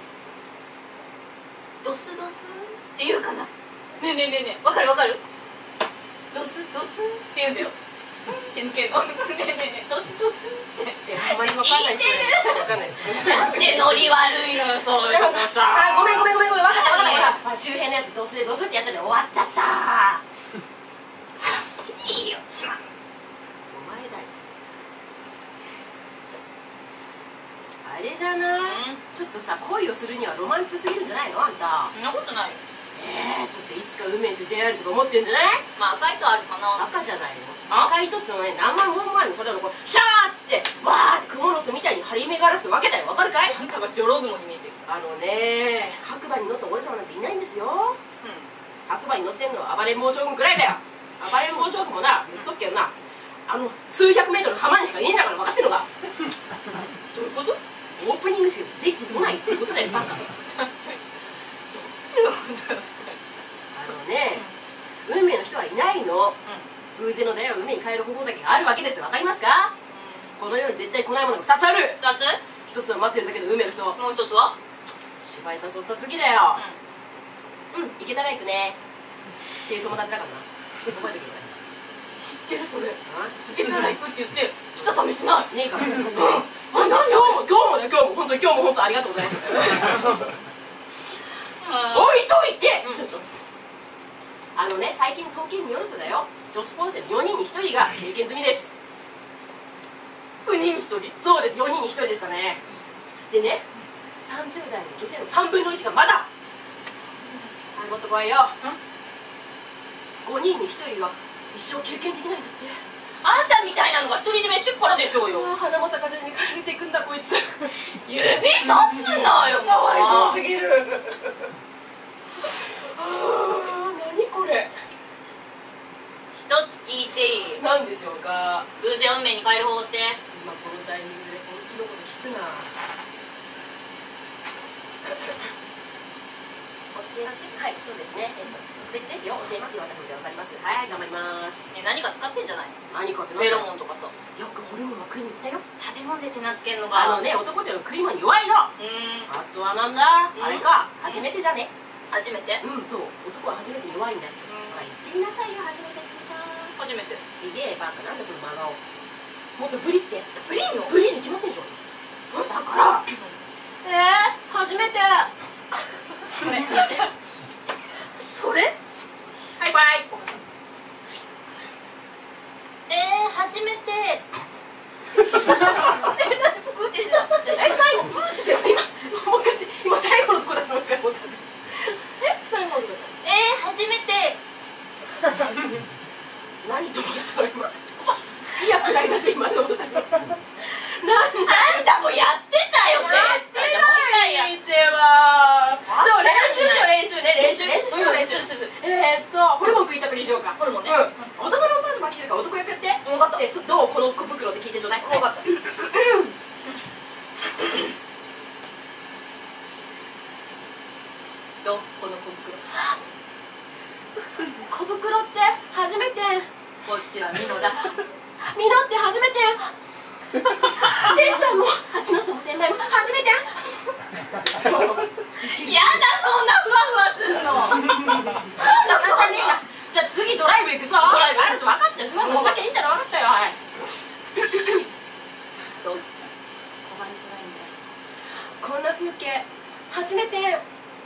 ドスドスって言うかな。ねえねえねえねえ、わかるわかる？ドスドスって言うんだよ。って抜けるの。ねえねえねえ、ドスドスって。 あんまりわかんないですよ。わかんないです。 なんでノリ悪いのよ、そういうのさ。 あ、ごめんごめんごめんごめん、わかったわかったわかった。周辺のやつドスでドスってやっちゃって終わっちゃった。 いいよ、すまん。 お前だよ。あれじゃない？ちょっとさ、恋をするにはロマンチスすぎるんじゃないのあんた。 そんなことないよ。 ええ、ちょっといつか運命と出会えるとか思ってんじゃない？ まあ赤いとあるかな。 赤じゃないの。 あ赤い糸っつうのはね、何万本もあるの。それをこうシャーっつってわーってクモの巣みたいに張り巡らすわけだよ。わかるかい？ あんたがジョログモに見えてきた。 あのね、白馬に乗ったおじ様なんていないんですよ。 う白馬に乗ってんのは暴れん坊将軍くらいだよ。暴れん坊将軍もな、言っとくけどな、あの数百メートルの浜にしかいねえんだから分かってんのか。 どういうこと？ オープニングしかできてこないってことだよ、バカ。あのね、運命の人はいないの。偶然の出会いは運命に変える方法だけがあるわけですよ。わかりますか？この世に絶対来ないものがふたつある。 ふたつ？ ひとつは待ってるだけの運命の人。ももうひとつは？ 芝居誘った時だよ。 うん。 うん、行けたら行くねっていう友達だからな。覚えてくれ。 知ってるそれ。 あ、 行けたら行くって言って来た試しない。 ねえから。うん。 あ、なんで？ 今日も今日もね、今日も本当に今日も本当ありがとうございます。置いといて、 うん、 ちょっとあのね、最近の統計によるとだよ、女子高生のよにんにひとりが経験済みです。 よにんにひとり？ そうです、よにんにひとりですかね。でね、さんじゅう代の女性のさんぶんのいちがまだ、はい、もっと来いよ。ごにんにひとりが一生経験できないんだって。 あんたみたいなのが独り占めしてからでしょうよ。 ああ、花も咲かせずに帰れていくんだこいつ。 指さすなよ。 かわいそうすぎる。ああ、何これ。 一つ聞いていい？ 何でしょうか。 偶然運命に変える方法って？ 今このタイミングで本気のこと聞くな。教えて。はい、そうですね。えっと別ですよ。教えますよ。私もじゃあ分かります。はい、頑張ります。 ね、何か使ってんじゃない？ 何かってフェロモンとかさ。 よくホルモンは食いに行ったよ。 食べ物で手なずけるのが。 あのね、男っていうのは食い物に弱いの。 うーん。 あとはなんだ、あれか、初めてじゃね。 初めて？ うん、そう。男は初めてに弱いんだよ。ほら言ってみなさいよ、初めてってさ。 初めて。 ちげえバカ、なんだその真顔。もっとブリって。 ブリンの？ ブリに決まってんでしょ。だからえー、初めて。 それそれ？ はいバイ。 えー、初めて。え、だってプクってしてた。え、最後プーってしてた。 今もう一回って、今最後のとこだった。もう一回もう一回。え、最後のとこ。 えー、初めて。 何飛ばしたの今。いや、暗いだぜ今飛ばしたの。 どうこの小袋。 小袋って初めて。 こっちはミノだ。 ミノって初めて。てんちゃんも蜂の巣も先輩も初めて。 やだ、そんなふわふわすんの。 仕方ねえな。じゃあ次ドライブ行くぞ。 ドライブあるぞ、分かったよ。もうしなきゃいいんだろ。分かったよ。はい。 どう小金トライんだよ。 こんな風景初めて。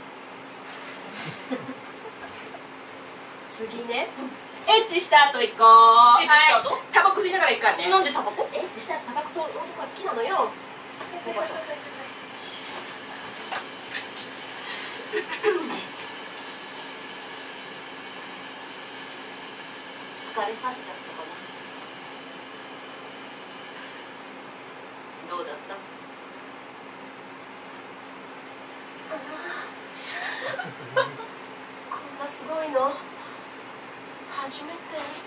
次ね、エッチした後行こう。 エッチした後？ タバコ吸いながら行くからね。 なんでタバコ？ エッチしたらタバコ吸う男は好きなのよ。 疲れさせちゃったかな。どうだった？ こんなすごいの初めて。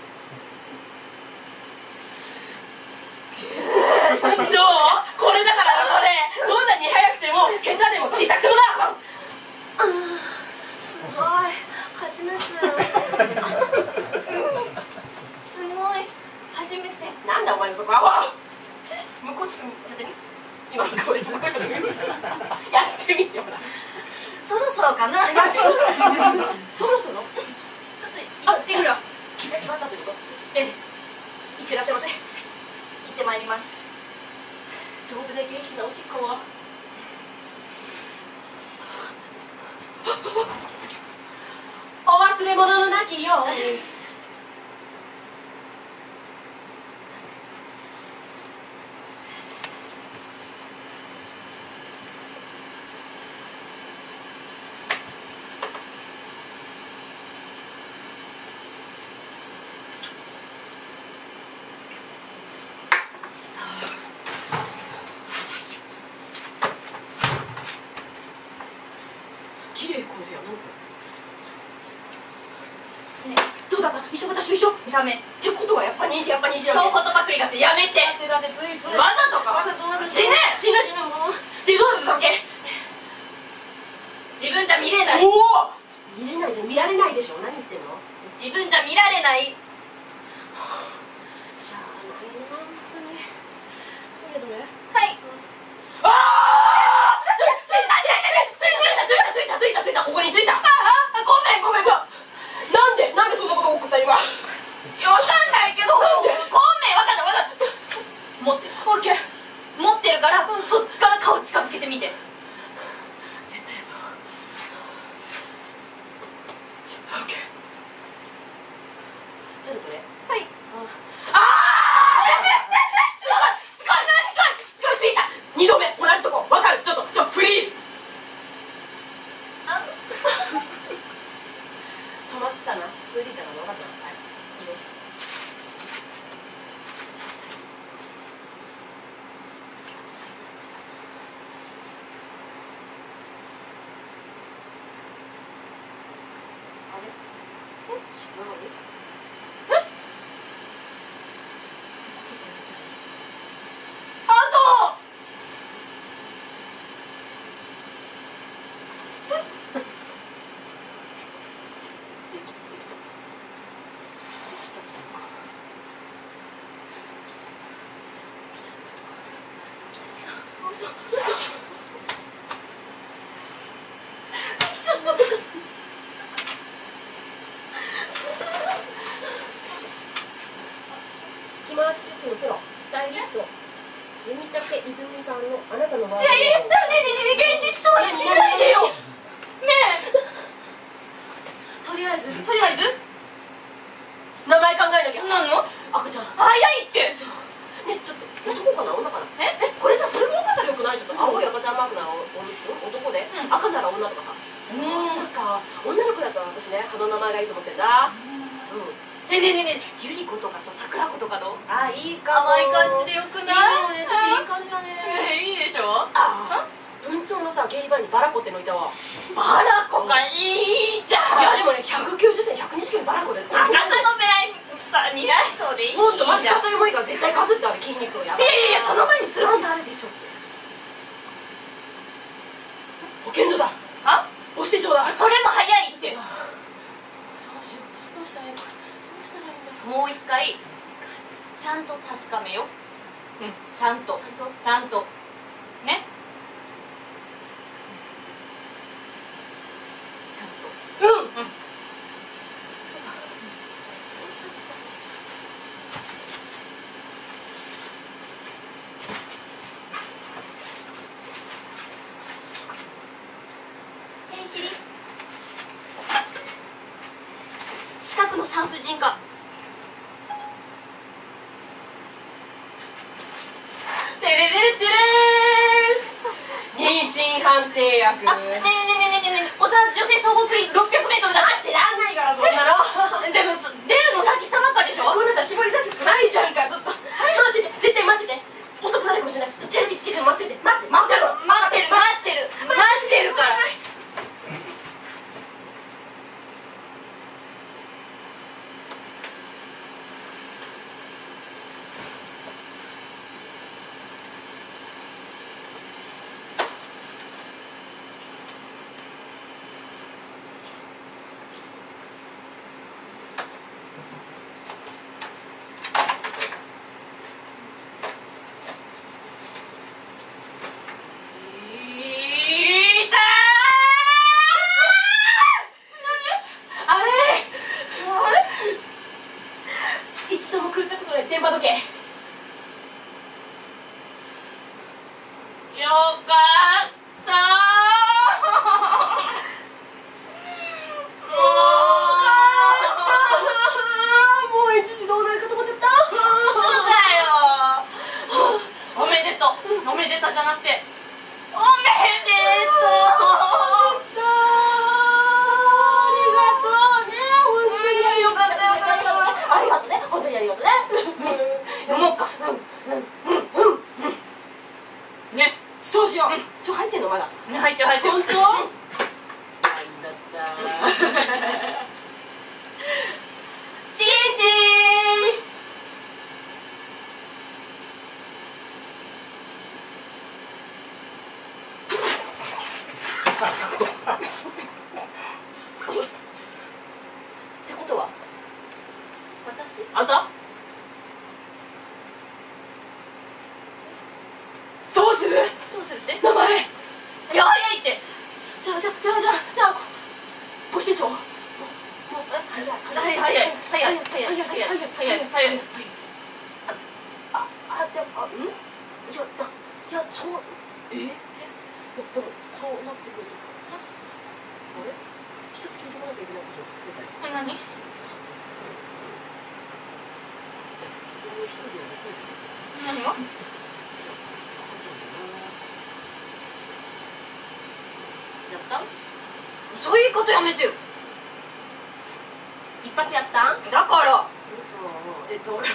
どう？これだからこれ。どんなに速くても下手でも小さくてもだ。すごい初めて。 すごい初めて。 なんだお前のそこは。向こうちょっとやってみ。今のこれ向こうやってみ。やってみてほら。 そろそろかな。 そろそろ。 ちょっと行ってくるわ。 気がしまったってこと？ ええ、 行ってらっしゃいませ。 行ってまいります。 上手で形式なおしっこを。お忘れ物のなきように。綺麗これやなんか。 ね、 どうだった？一緒私と一緒？ ダメ。 ってことはやっぱ虹やっぱ虹やそう言葉繰り返してやめて。 だってだってついついわざとか？ わざとわざと死ね。 死ぬ死ぬもう。でどうだったっけ？ 自分じゃ見れない。 おお。見れないじゃん見られないでしょ。何言ってんの？ 自分じゃ見られない。 しゃあないな本当に。どれどれ？ はい。 ああ！ついたついたついたついたついたついたここについた。 ああ、ごめんごめん。 じゃなんでなんでそんなこと起こった今？ わかんないけど。 なんで？ ごめん、わかったわかった。持ってる。 オッケー。 持ってるから、そっちから顔近づけてみて。 絶対やぞ。オッケー。どれどれ？ はい。 ああ！しつこいしつこいしつこいしつこいついた。二度目同じとこわかる。ちょっとちょプリーズ。止まったな。プリーズだから分かったな。はい。いいよ。あれ？え？違う？ あと。 着回しチェックのプロスタイリスト弓竹泉さんのあなたのワード。 いやいや、ねえねえねえ、現実逃避しないでよ。ねえ。 とりあえずとりあえず。 名前考えなきゃ。 何の？ 赤ちゃん。 早いって。 ね、ちょっと男かな女かな。 え？ え、これさそれも分かったらよくない？ちょっと青い赤ちゃんマークならおお男で、 うん赤なら女とかさ。 うん。 なんか女の子だったら私ね、葉の名前がいいと思ってんだ。うん。 ねえねえねえねえ、ゆり子とかさ、桜子とかどう？ あ、いいかも。 甘い感じでよくない？ いいね、ちょっといい感じだね。 ねえ、いいでしょ？ あ、文鳥のさ、ゲイバーにバラコってのいたわ。 バラ子がいいじゃん。 いやでもね、ひゃくきゅうじゅっセンチ、ひゃくにじゅっキロバラコです。 高田の部屋さ、似合いそうでいいじゃん。 ほんと、マジ硬い重いから絶対数ってあれ筋肉とかやばい。 いやいやいや、その前にすることあるでしょ。 保健所だ。 は？ 募してちょうだ。 それも早いって。 どうしよう、どうしたらいいの、どうしたらいいんだろう。 もう一回ちゃんと確かめよう。うん、ちゃんとちゃんとちゃんとね、ちゃんと。 うん、 うん。ヘイシリ、近くの産婦人科。 テレレレテレーン、妊娠判定薬。 あ、ねえねえねえねえねえねえ、小沢女性総合クリニックろっぴゃくメートルだって。 ってなんないからそんなの。 でも出るのさっきしたばっかでしょ。 こうなったら絞り出すしかないじゃんか。ちょっと待ってて、絶対待ってて、遅くなるかもしれない。ちょっとテレビつけて待ってて、待って待ってろ、 待ってる待ってる待ってるから。 電波時計。 よかったー。もう一時どうなるかと思っちゃった。 そうだよ。おめでとう。おめでたじゃなくておめでとう。 ありがとうね。本当によかったよかった。 ありがとうね。本当にありがとうね。 飲もうか。ね、 そうしよう。ちょ入ってんのまだ。 ね、入ってる入ってる。 本当？はいんだった。 チンチン。 ってことは私？ あんたどうする？ どうするって？ 名前。 いや早いって。 じゃあじゃあじゃあじゃあじゃあ母子手帳。もう早い早い早い早い早い早い早い早い早い。 ああでもあん？いやだいやそうえ？いやでもそうなってくるとあれ一つ聞いてこなきゃいけないことみたいな。 何？ さすがに一人ではできない。 何が？ 赤ちゃんだな。やった？ そういう言い方やめてよ。 一発やった？ だからえっと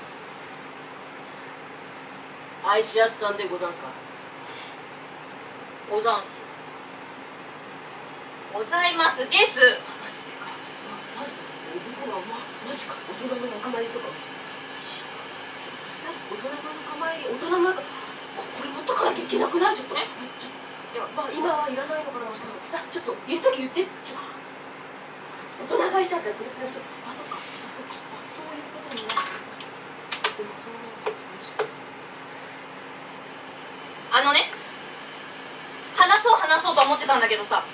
愛し合ったんでござんすか？ ござんす。ございますです。 マジでか。マジで僕がまマジか。大人の仲間入りとか嘘。大人の仲間入り、大人の仲ここれ持っとかなきゃいけなくない？ちょっと。 え？ ちょいやまあ今はいらないのかなもしかしたら。あちょっと言うとき言って。ちょ大人買いしちゃったらそれからちょっとあそっかあそっかあそういうことになる。でもそうなるとそうしよう。 あのね、話そう話そうと思ってたんだけどさ。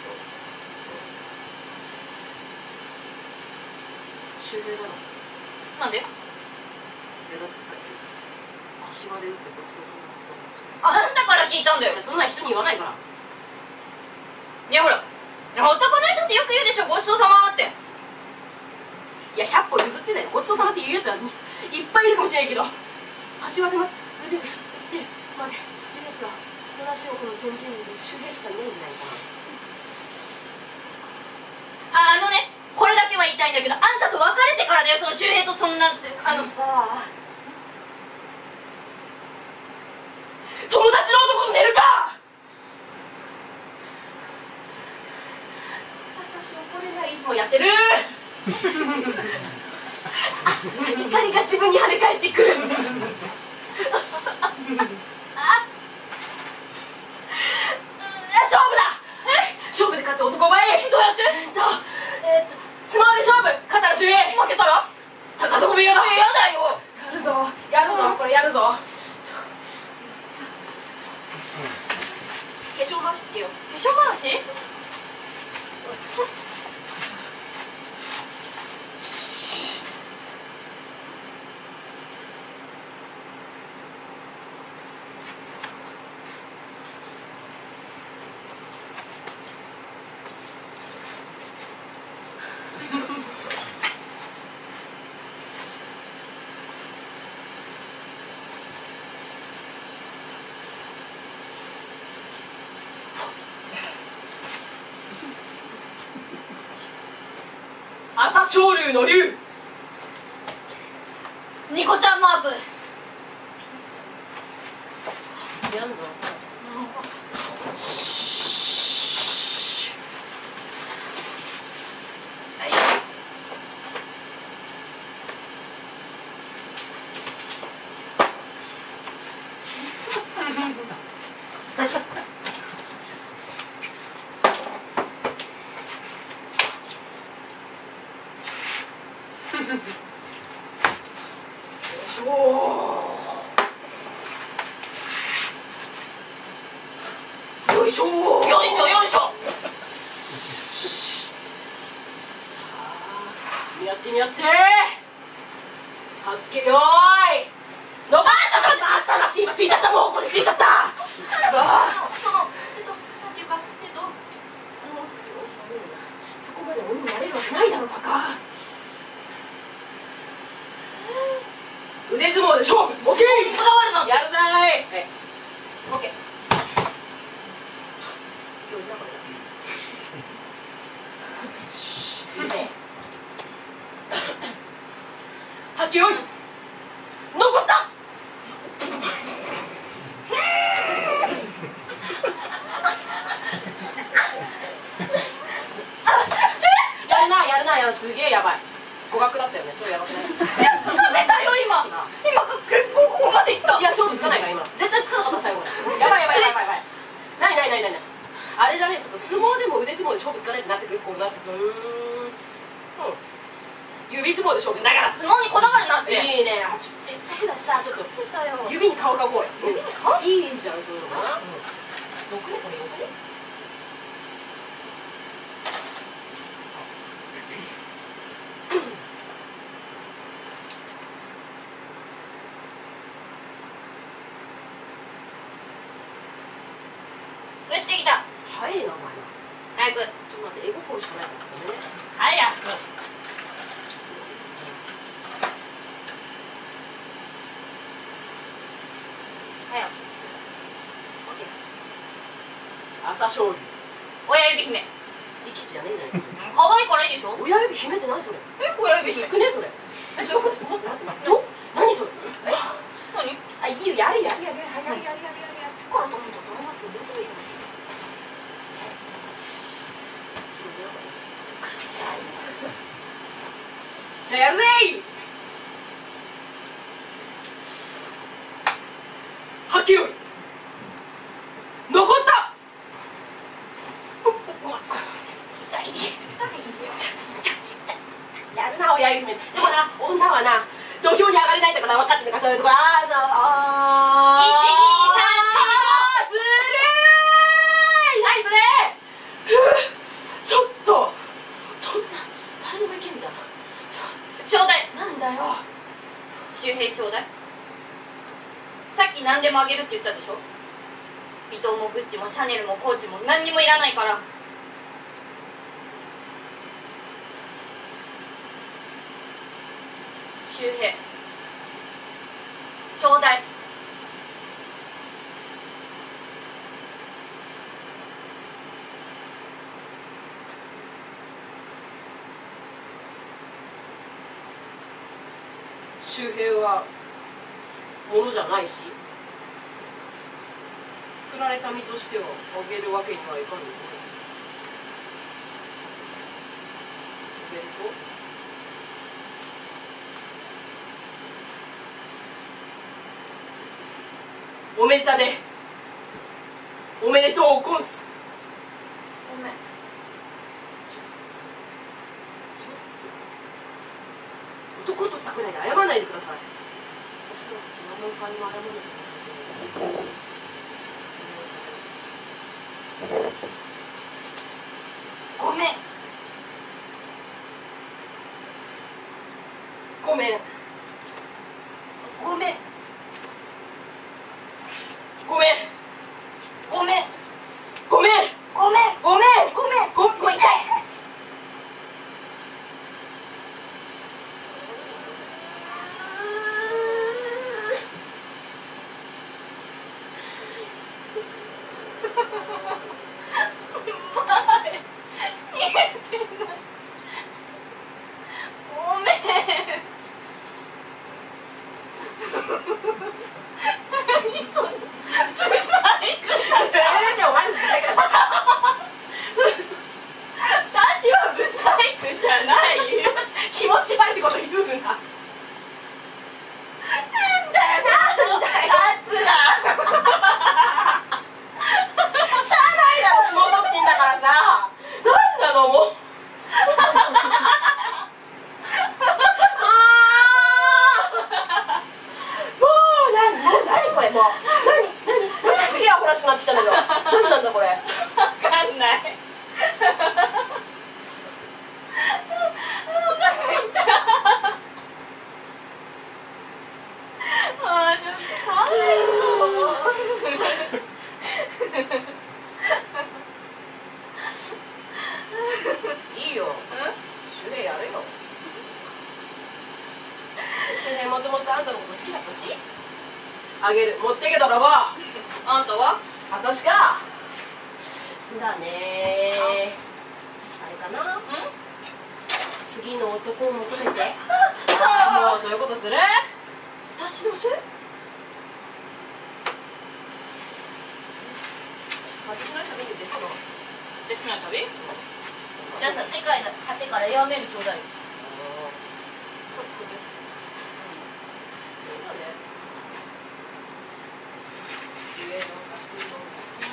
終了だろ。 なんで？ いやだってさっき柏で打ってごちそうさまってさ。 あんたから聞いたんだよ。 いやそんな人に言わないから。 いやほら、男の人ってよく言うでしょ、ごちそうさまって。 いやひゃっぽ譲ってない。ごちそうさまって言うやつはいっぱいいるかもしれないけど、柏でまででまで言うやつはななじゅうおくの先住民で周平しかいないんじゃないかな。 あ、あのね、これだけは言いたいんだけど、あんたと別れてからだよ、その周平とそんな、あのさ友達の男と寝るか。私怒れない。いつもやってる。怒りが自分に跳ね返ってくる。あ勝負だ。勝負で勝って大人粧回しつけよう。 化粧回し？ 朝青龍の龍。 ニコちゃんマーク。 やんぞ。よいしょー。 よいしょよいしょ。 さあやってみやってー。はっけよーい。のばーっとかあったなし、今ついちゃった。もうこれついちゃった。 あのそのえっとなんていうかえっとあのそこまで鬼になれるわけないだろバカ。腕相撲で勝負。オッケー。 こだわるなって。 やるぞーい。はい。オッケー。行事だこれ。しいいね。はっけよい。残った。やるなやるなやる。すげえやばい。互角だったよね。超やばくない？ 食べたよ今。今結構ここまでいった。 いや勝負つかないから今。絶対つかなかった最後まで。やばいやばいやばいやばい。ないないないないない。あれだね、ちょっと相撲でも腕相撲で勝負つかないってなってくる。こうなってくる。うん。指相撲で勝負。 だから相撲にこだわるなって。 いいね。あ、ちょっとせっかくだしさ、ちょっとだよ。 指に顔描こうよ。指に顔？いいじゃんそういうのな。よくねこれよくね。 よしできた。 早いなお前な。 早く。 ちょっと待って、絵心しかないからごめんね。 早く。早く。オッケー。 朝青龍。 親指姫。 力士じゃねえじゃないですか。 可愛いからいいでしょ。 親指姫って何それ？ え、親指姫。 少ねえそれ。 え、そういうこと。 待って待って待って。ど？何それ？ え、何？ あ、いいよ、やるやるやるやるやるやるやるやるやる。 からと思ったらどうなって出ていいの？ じゃあやるぜー。はっけよい。残った。やるな親指姫。でもな、女はな土俵に上がれないんだから分かってるから、そういうところ。あーなあー。 一二三四五。 ずるーい。何それ。ふう。ちょっと。そんな誰でもいけんじゃん。 ちょうだい。 なんだよ。 周平ちょうだい。さっき何でもあげるって言ったでしょ。ヴィトンもグッチもシャネルもコーチも何にもいらないから。周平ちょうだい。 周平はものじゃないし、振られた身としてはあげるわけにはいかぬ。あげるとおめでたで。おめでとうゴンス。 ごめん。 男とくらいで謝らないでください。私は何もかにも謝らないでください。 たのこと好きだったし。あげる、持ってけ泥棒。 あんたは？ 私か。そうだね。あれかな。次の男を求めて。ああ、もうそういうことする？ 私のせい？ 私の旅に出たの。 私の旅？じゃあさ、世界の果てからエアメールちょうだいよ。 そうだね。上の活動。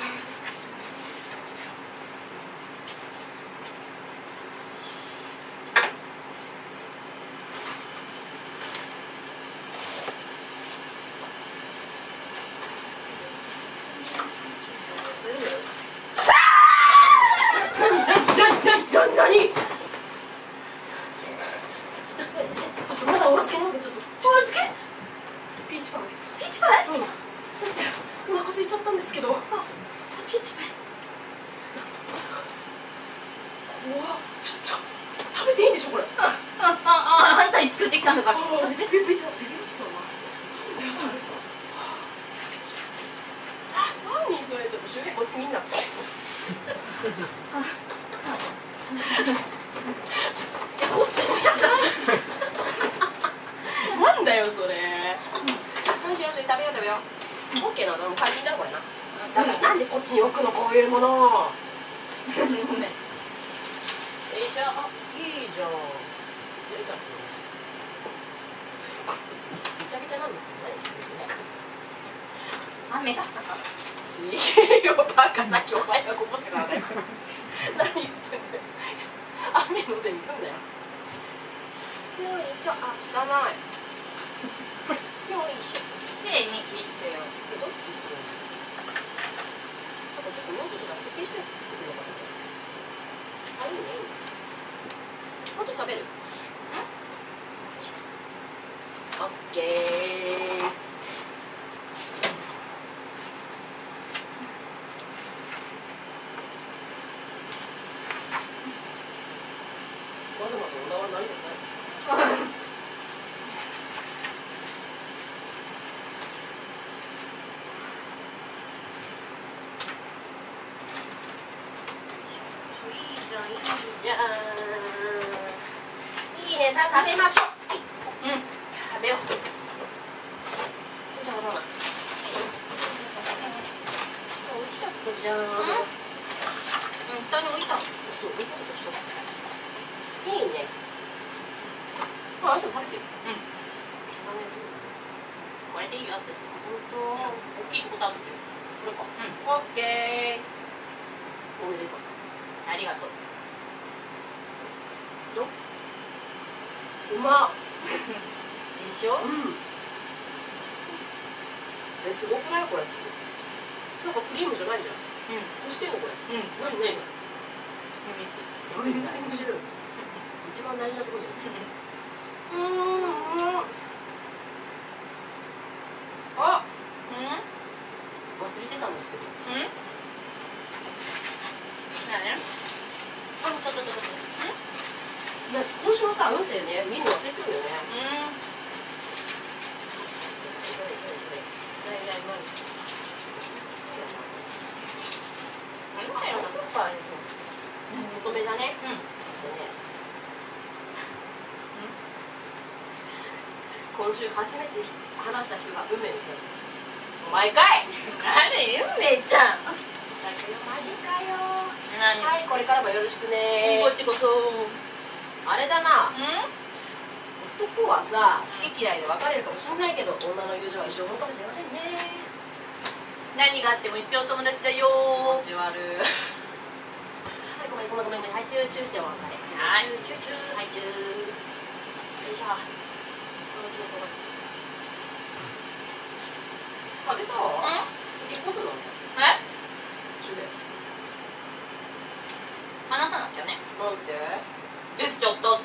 作ってきたんだから。 何それ、ちょっと周辺こっちみんなつって。なんだよそれ。よしよし、食べよう食べよう。オッケーなの、もう解禁だろこれな。だからなんでこっちに置くのこういうもの。よいしょ、あ、いいじゃん。出ちゃった。びちゃびちゃなんですけど、何してるんですか。 雨だったから。 ちーよ、バカ、さっきお前がこぼしたからね。何言ってんだよ。雨のせいにすんだよ。よいしょ、あ、汚い。よいしょ。 きれいに切ってよ。 え、どっちですか。なんかちょっともうちょっと設計して作ってくれなかった。あ、いいね、いいね。もうちょっと食べる。ん？オッケー。まだまだお縄ないのかい。いいじゃん、いいじゃん。いいね、さあ食べましょう。はい。うん、食べよう。じゃあ、ほら。落ちちゃったじゃん。うん、 下に置いたの。 そう、置いたのと一緒だ。いいね。あ、あと食べてる。 うん。これでいいよ、私。 本当。 大きいとこ食べてる。 これか。 うん。 オッケー。おめでとう。 ありがとう。 どう？うまっ。 でしょ？ うん。え、すごくないこれ。なんかクリームじゃないじゃん。 うん。 こしてんのこれ。 うん。 何何？ 秘密。 何何？知る。一番大事なところじゃん。うん。あ。 うん？ 忘れてたんですけど。 うん？何？あ、ちょっとちょっと。 今週はさ、運勢ね、見るの忘れてるよね。 うん。何何何？何だよ。 乙女だね。 うん。 今週初めて話した人が運命の人だった。お前かい。 あれ運命じゃん。 マジかよ。 何？ はい、これからもよろしくね。 こっちこそ。 あれだな。 うん？ 男はさ、好き嫌いで別れるかもしれないけど、女の友情は一生ものかもしれませんね。 何があっても一生友達だよ。 気持ち悪い。はい、ごめんごめんごめんね。はい、チューチューしてお別れ。 はい。 チューチュー、はい、チュー。よいしょ。あ、でさ、結婚するの？ え？ 一緒で。 話さなきゃね。 なんで？ できちゃったって。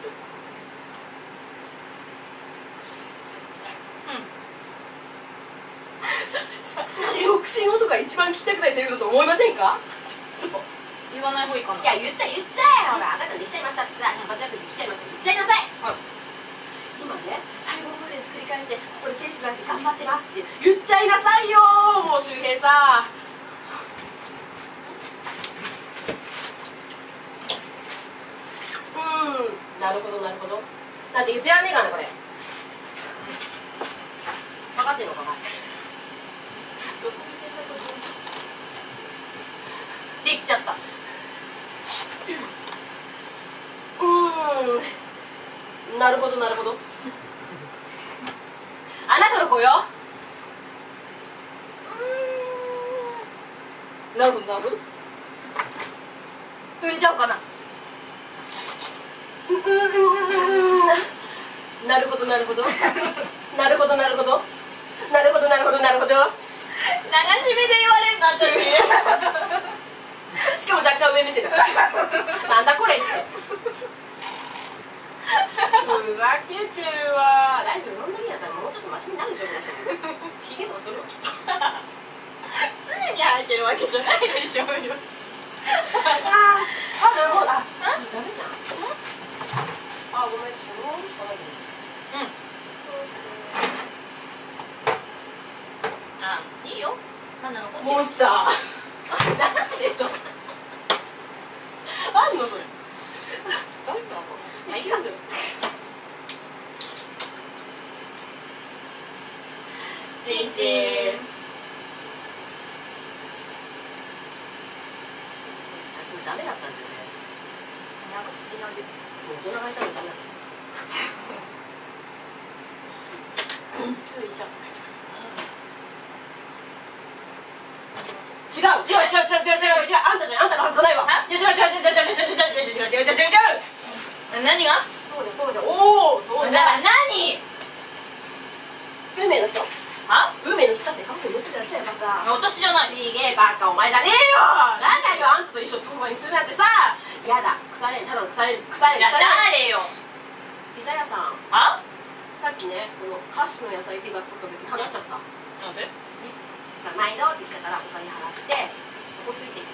独身男が一番聞きたくないセリフだと思いませんか？ 言わない方がいいかな。 いや、言っちゃ言っちゃえ。ほら、赤ちゃんできちゃいましたってさ、一発やってできちゃいますって言っちゃいなさい。 はい。 今ね最後のフレーズ繰り返してここで選手の話頑張ってますって言っちゃいなさいよもう周平さ。うんなるほどなるほどなんて言ってらんねえかなこれ。分かってんのかな。 できちゃった。 うーんなるほどなるほどあなたの子よ。 なるほどなるほど。産んじゃおうかな。 うーんなるほどなるほどなるほどなるほどなるほどなるほどなるほど。 流し目で言われるなってるしかも若干上目線だからなんだこれっつってふざけてるわ。大丈夫そんだけだったらもうちょっとマシになるでしょ。ヒゲとかするわきっと常に生えてるわけじゃないでしょうよ。 あーあでもあダメじゃん。あごめんそのまましかないけど。 うんあいいよ。花の子モンスターなんでそうあんのそれ。 どういうのまあいいか。チンチンそれダメだったんだよね。 なんか不思議な味。 そう大人がしたのダメだったよいしょ。違う違う違う違う違う違う違うあんたじゃあんたのはずがないわ。いや違う違う違う違う違う違う違う違う違う違う違う違う違う。 何がそうじゃそうじゃおおそうじゃ。 な何運命の人あ運命の人って過去に言ってたやつやバカ。 私じゃない。 ちげえバカお前じゃねえよ。なんだよあんたと一緒に共にするなんてさ。やだ腐れんただの腐れん腐れんじゃあ腐れん。 誰よ。 ピザ屋さんあさっきねこのハッシュの野菜ピザ作った時話しちゃった。 なんで毎度って言ったからお金払ってそこついて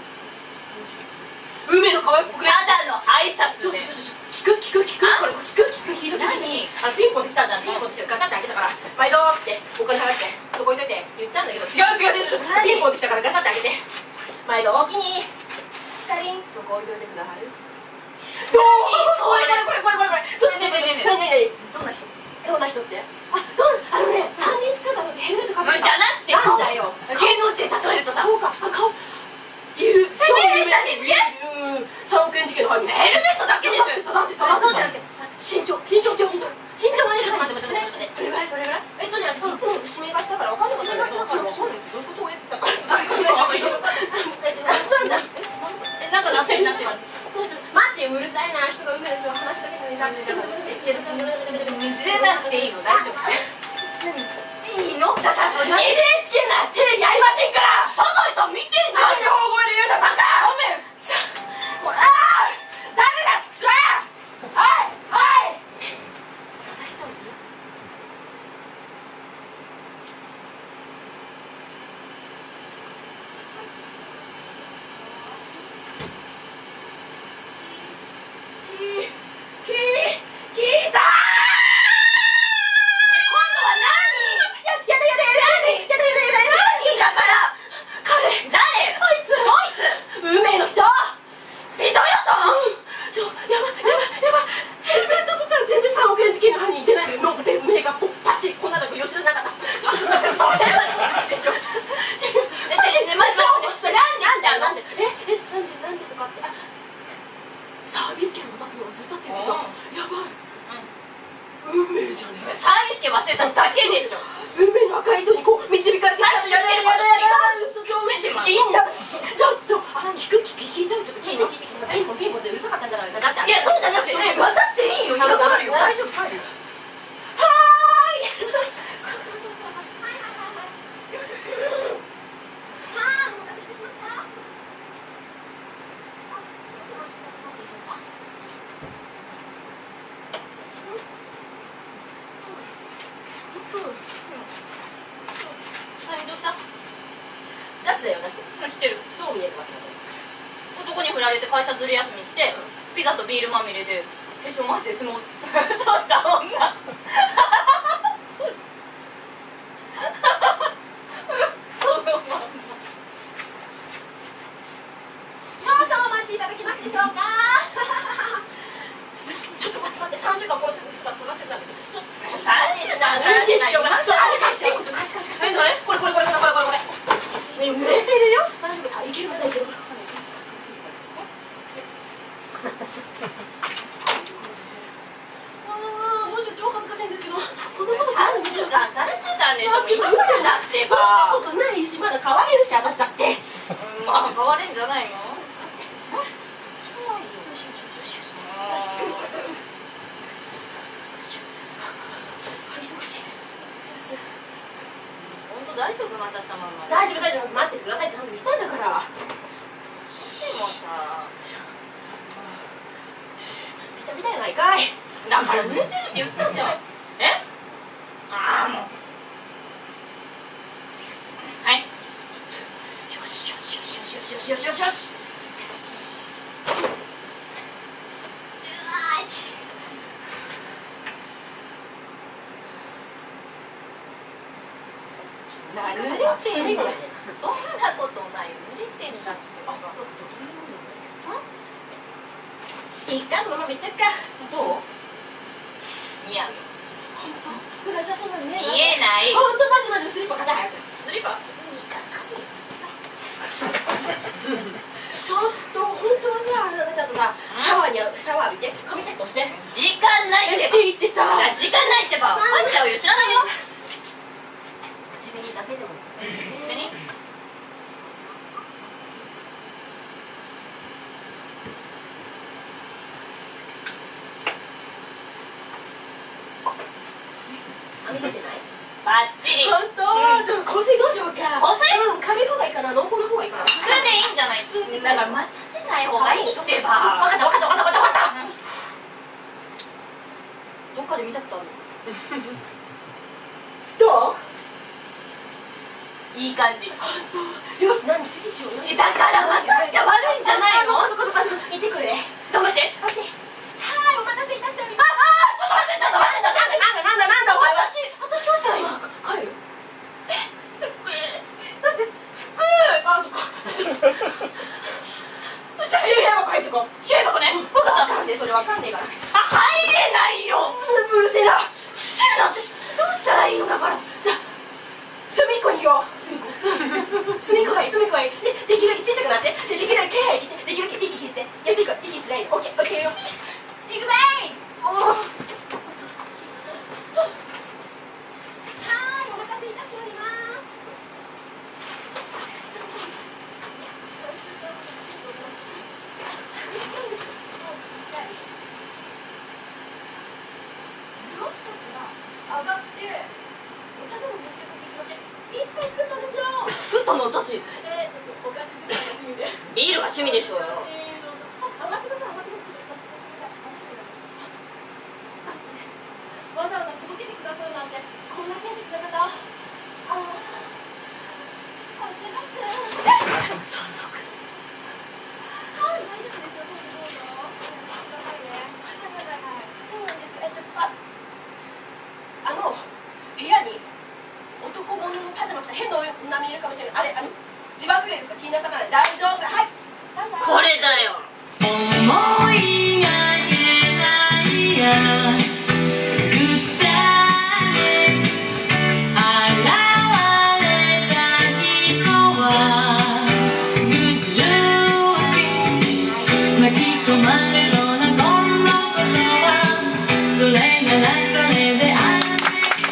運命の可愛い僕ね。 ただの挨拶で。 ちょちょちょ聞く聞く聞くこれ聞く聞く聞いとき何あのピンポンで来たじゃん。ピンポンで来てガチャって開けたから毎度ってお金払ってそこ置いといて言ったんだけど違う違う違う違うピンポンで来たからガチャって開けて毎度おおきにチャリンそこ置いといてくださる。どうこれこれこれこれこれこれちょっとねえねえねえねえ何何何どんな人どんな人ってあどんあのねサンデースクーターのヘルメットかぶってじゃなくてなんだよ芸能人で例えるとさ顔かあ顔いる超有名何うんさんおくえん事件の犯人ヘルメットだけでしょ。 だってさそうじゃなくて身長身長身長身長までちょっと待って待って待って待ってどれぐらいどれぐらいえっとね私いつも節目がしたから分かんなかったんだけどそれわかんないどういうことをやってたかちょっとえっとなんだえなんかなってるなってる。 待ってうるさいな人が運命の人が話しかけてるのにさちょっと待って言出なくていいの大丈夫。いいのだからそれエヌエイチケー なテレビありませんからサザエさん見てんじゃん。 なんで大声で言うのバカごめん。 これああ誰だつくしろやはいはい大丈夫きき聞いたー今度は何ややだやだやだやだやだやだやだ何だから彼誰あいつどいつ運命の人ピザ屋さんちょやばいやばいやばいヘルメット取ったら全然さんおくえん事件の犯人いてないのに目がポッパチこんなの吉田なかったちょっと待ってそれはでしょえええ待って待ってなんでなんでええなんでなんでとかってあサービス券渡すの忘れたって言ってたやばい運命じゃねえサービス券忘れただけでしょ。 運命の赤い糸にこう導かれてきたやだやだやだやだ嘘上手いいんだちょっとあ聞く聞く聞いちゃうちょっと聞いて聞いてピンポンピンポンってうるさかったんじゃないかだっていやそうじゃなくてえ渡していいよ。いなくなるよ。 大丈夫帰るよはーいはーお待たせいたしましたあ少々お待ちくださいはいどうしたジャスだよジャス知ってる。 どう見えるかって男に振られて会社ずる休みしてピザとビールまみれで粧回して相撲取った女そのまんま。 少々お待ちいただけますでしょうか。ちょっと待って待って、さんしゅうかんこの姿探してたんだけど、ちょっとさらにしな何でしょう。ちょっとあれ貸して、ちょっと貸し貸し貸し。これこれこれこれこれこれこれ。 ね、濡れてるよ。 大丈夫。あ、いけるまだいける。ああ、どうしよう、超恥ずかしいんですけど、こんなことさんしゅうかんされてたんでしょ。今からだってそんば。 なことないし、まだ変われるし、私だって。 まあ変われんじゃないの。本当大丈夫？またしたまんま。 大丈夫大丈夫、待っててくださいってちゃんと言ったんだから。 でもさ、 ビタビタやないかい。 だから濡れてるって言ったじゃん。え？ああもう。はい。 よしよしよしよしよしよしよしよしよし。 な、濡れてんの。そんなことないよ。濡れてんだ。 いいか、このままいっちゃうか。どう？ 似合う。 本当。フラちゃんそんなに見えない。 見えない。 本当マジマジスリッパ風早く。 スリッパ。 いいか、風。ちょっと本当はさ、ちゃんとさ、シャワーにシャワー浴びて髪セットして。 時間ないってば。 エステ行ってさ。 時間ないってば。入っちゃうよ。知らないよ。 口紅だけでも。 口紅？ 網出てない？ バッチリ。 本当？ちょっと香水どうしようか。 香水？ うん、軽い方がいいかな、濃厚の方がいいかな。 普通でいいんじゃない？ 普通で。 だから待たせない方がいいってば。 分かった分かった分かった分かった分かった。 どっかで見たことある。 どう？ いい感じ。 よし、何次しようよ。 だから待たしちゃ悪いんじゃないの？ そこそこそこそこ。行ってくるね。 頑張って。 待って。はい、お待たせいたしておりあます。 あ、ちょっと待ってちょっと待ってちょっと待って。 なんだなんだなんだお前は。 私私どうしたらいいの？ 帰る？ だって服。 あ、そっか。 そしたら周辺箱入ってこう。 収箱ね。分かった。 わかんねえ、それわかんねえから。 あ、入れないよ。 うるせえな。 だってどうしたらいいのだから。 じゃあ隅っこにいよう。隅っこ。隅っこがいい、隅っこがいい。で、できるだけ小さくなって。で、できるだけ気配来て。できるだけ息消して。やっていく。息しないで。オッケー、オッケーよ。いくぜー。おお。はーい、お待たせいたしております。よろしかったら上がってお茶でも召し上がっていきません？いいチパイ作ったんですよ。 作ったの私。 えー、ちょっとお菓子作りが趣味で。 ビールが趣味でしょうよ。 上がってください、上がってください。わざわざ届けてくださるなんて、こんな親切な方。ああ、初めて。 早速。 はい、大丈夫ですよ。どうぞどうぞ。くださいね。はいはいはいはい。そうなんです。え、ちょっと、あ、あの、部屋に男物のパジャマ着た変な女見いるかもしれない。あれ、あの、自爆霊ですか？気になさらない。大丈夫。はい。どうぞ。 これだよ。 思いが言えないやぐっちゃれ現れた人は Good looking 巻き込まれそうな今度こそはそれならそれである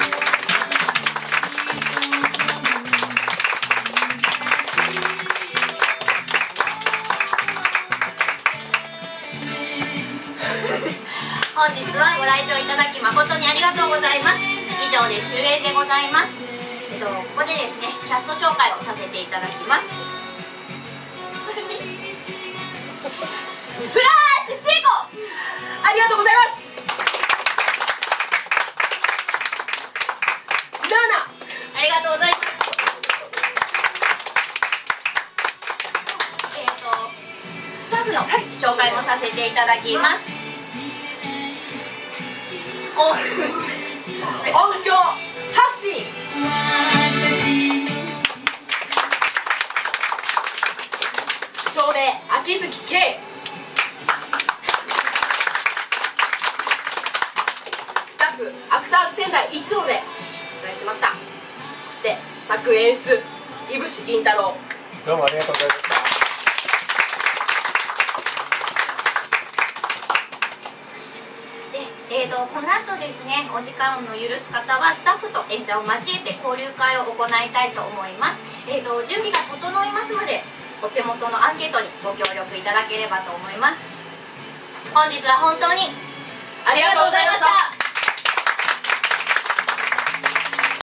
本日はご来場いただき誠にありがとうございます。以上で終演でございます。えっと、ここでですね、キャスト紹介をさせていただきます。フラッシュチーコ。 ありがとうございます。ナナ。 ありがとうございます。えっと、スタッフの紹介もさせていただきます。 音響ハッシー。照明秋月圭。スタッフアクターズ仙台一同でお願いしました。そして作演出井伏銀太郎。 どうもありがとうございました。 で、えーと、この後ですね、お時間の許す方はスタッフと演者を交えて交流会を行いたいと思います。えーと、準備が整いますので、お手元のアンケートにご協力いただければと思います。本日は本当にありがとうございました。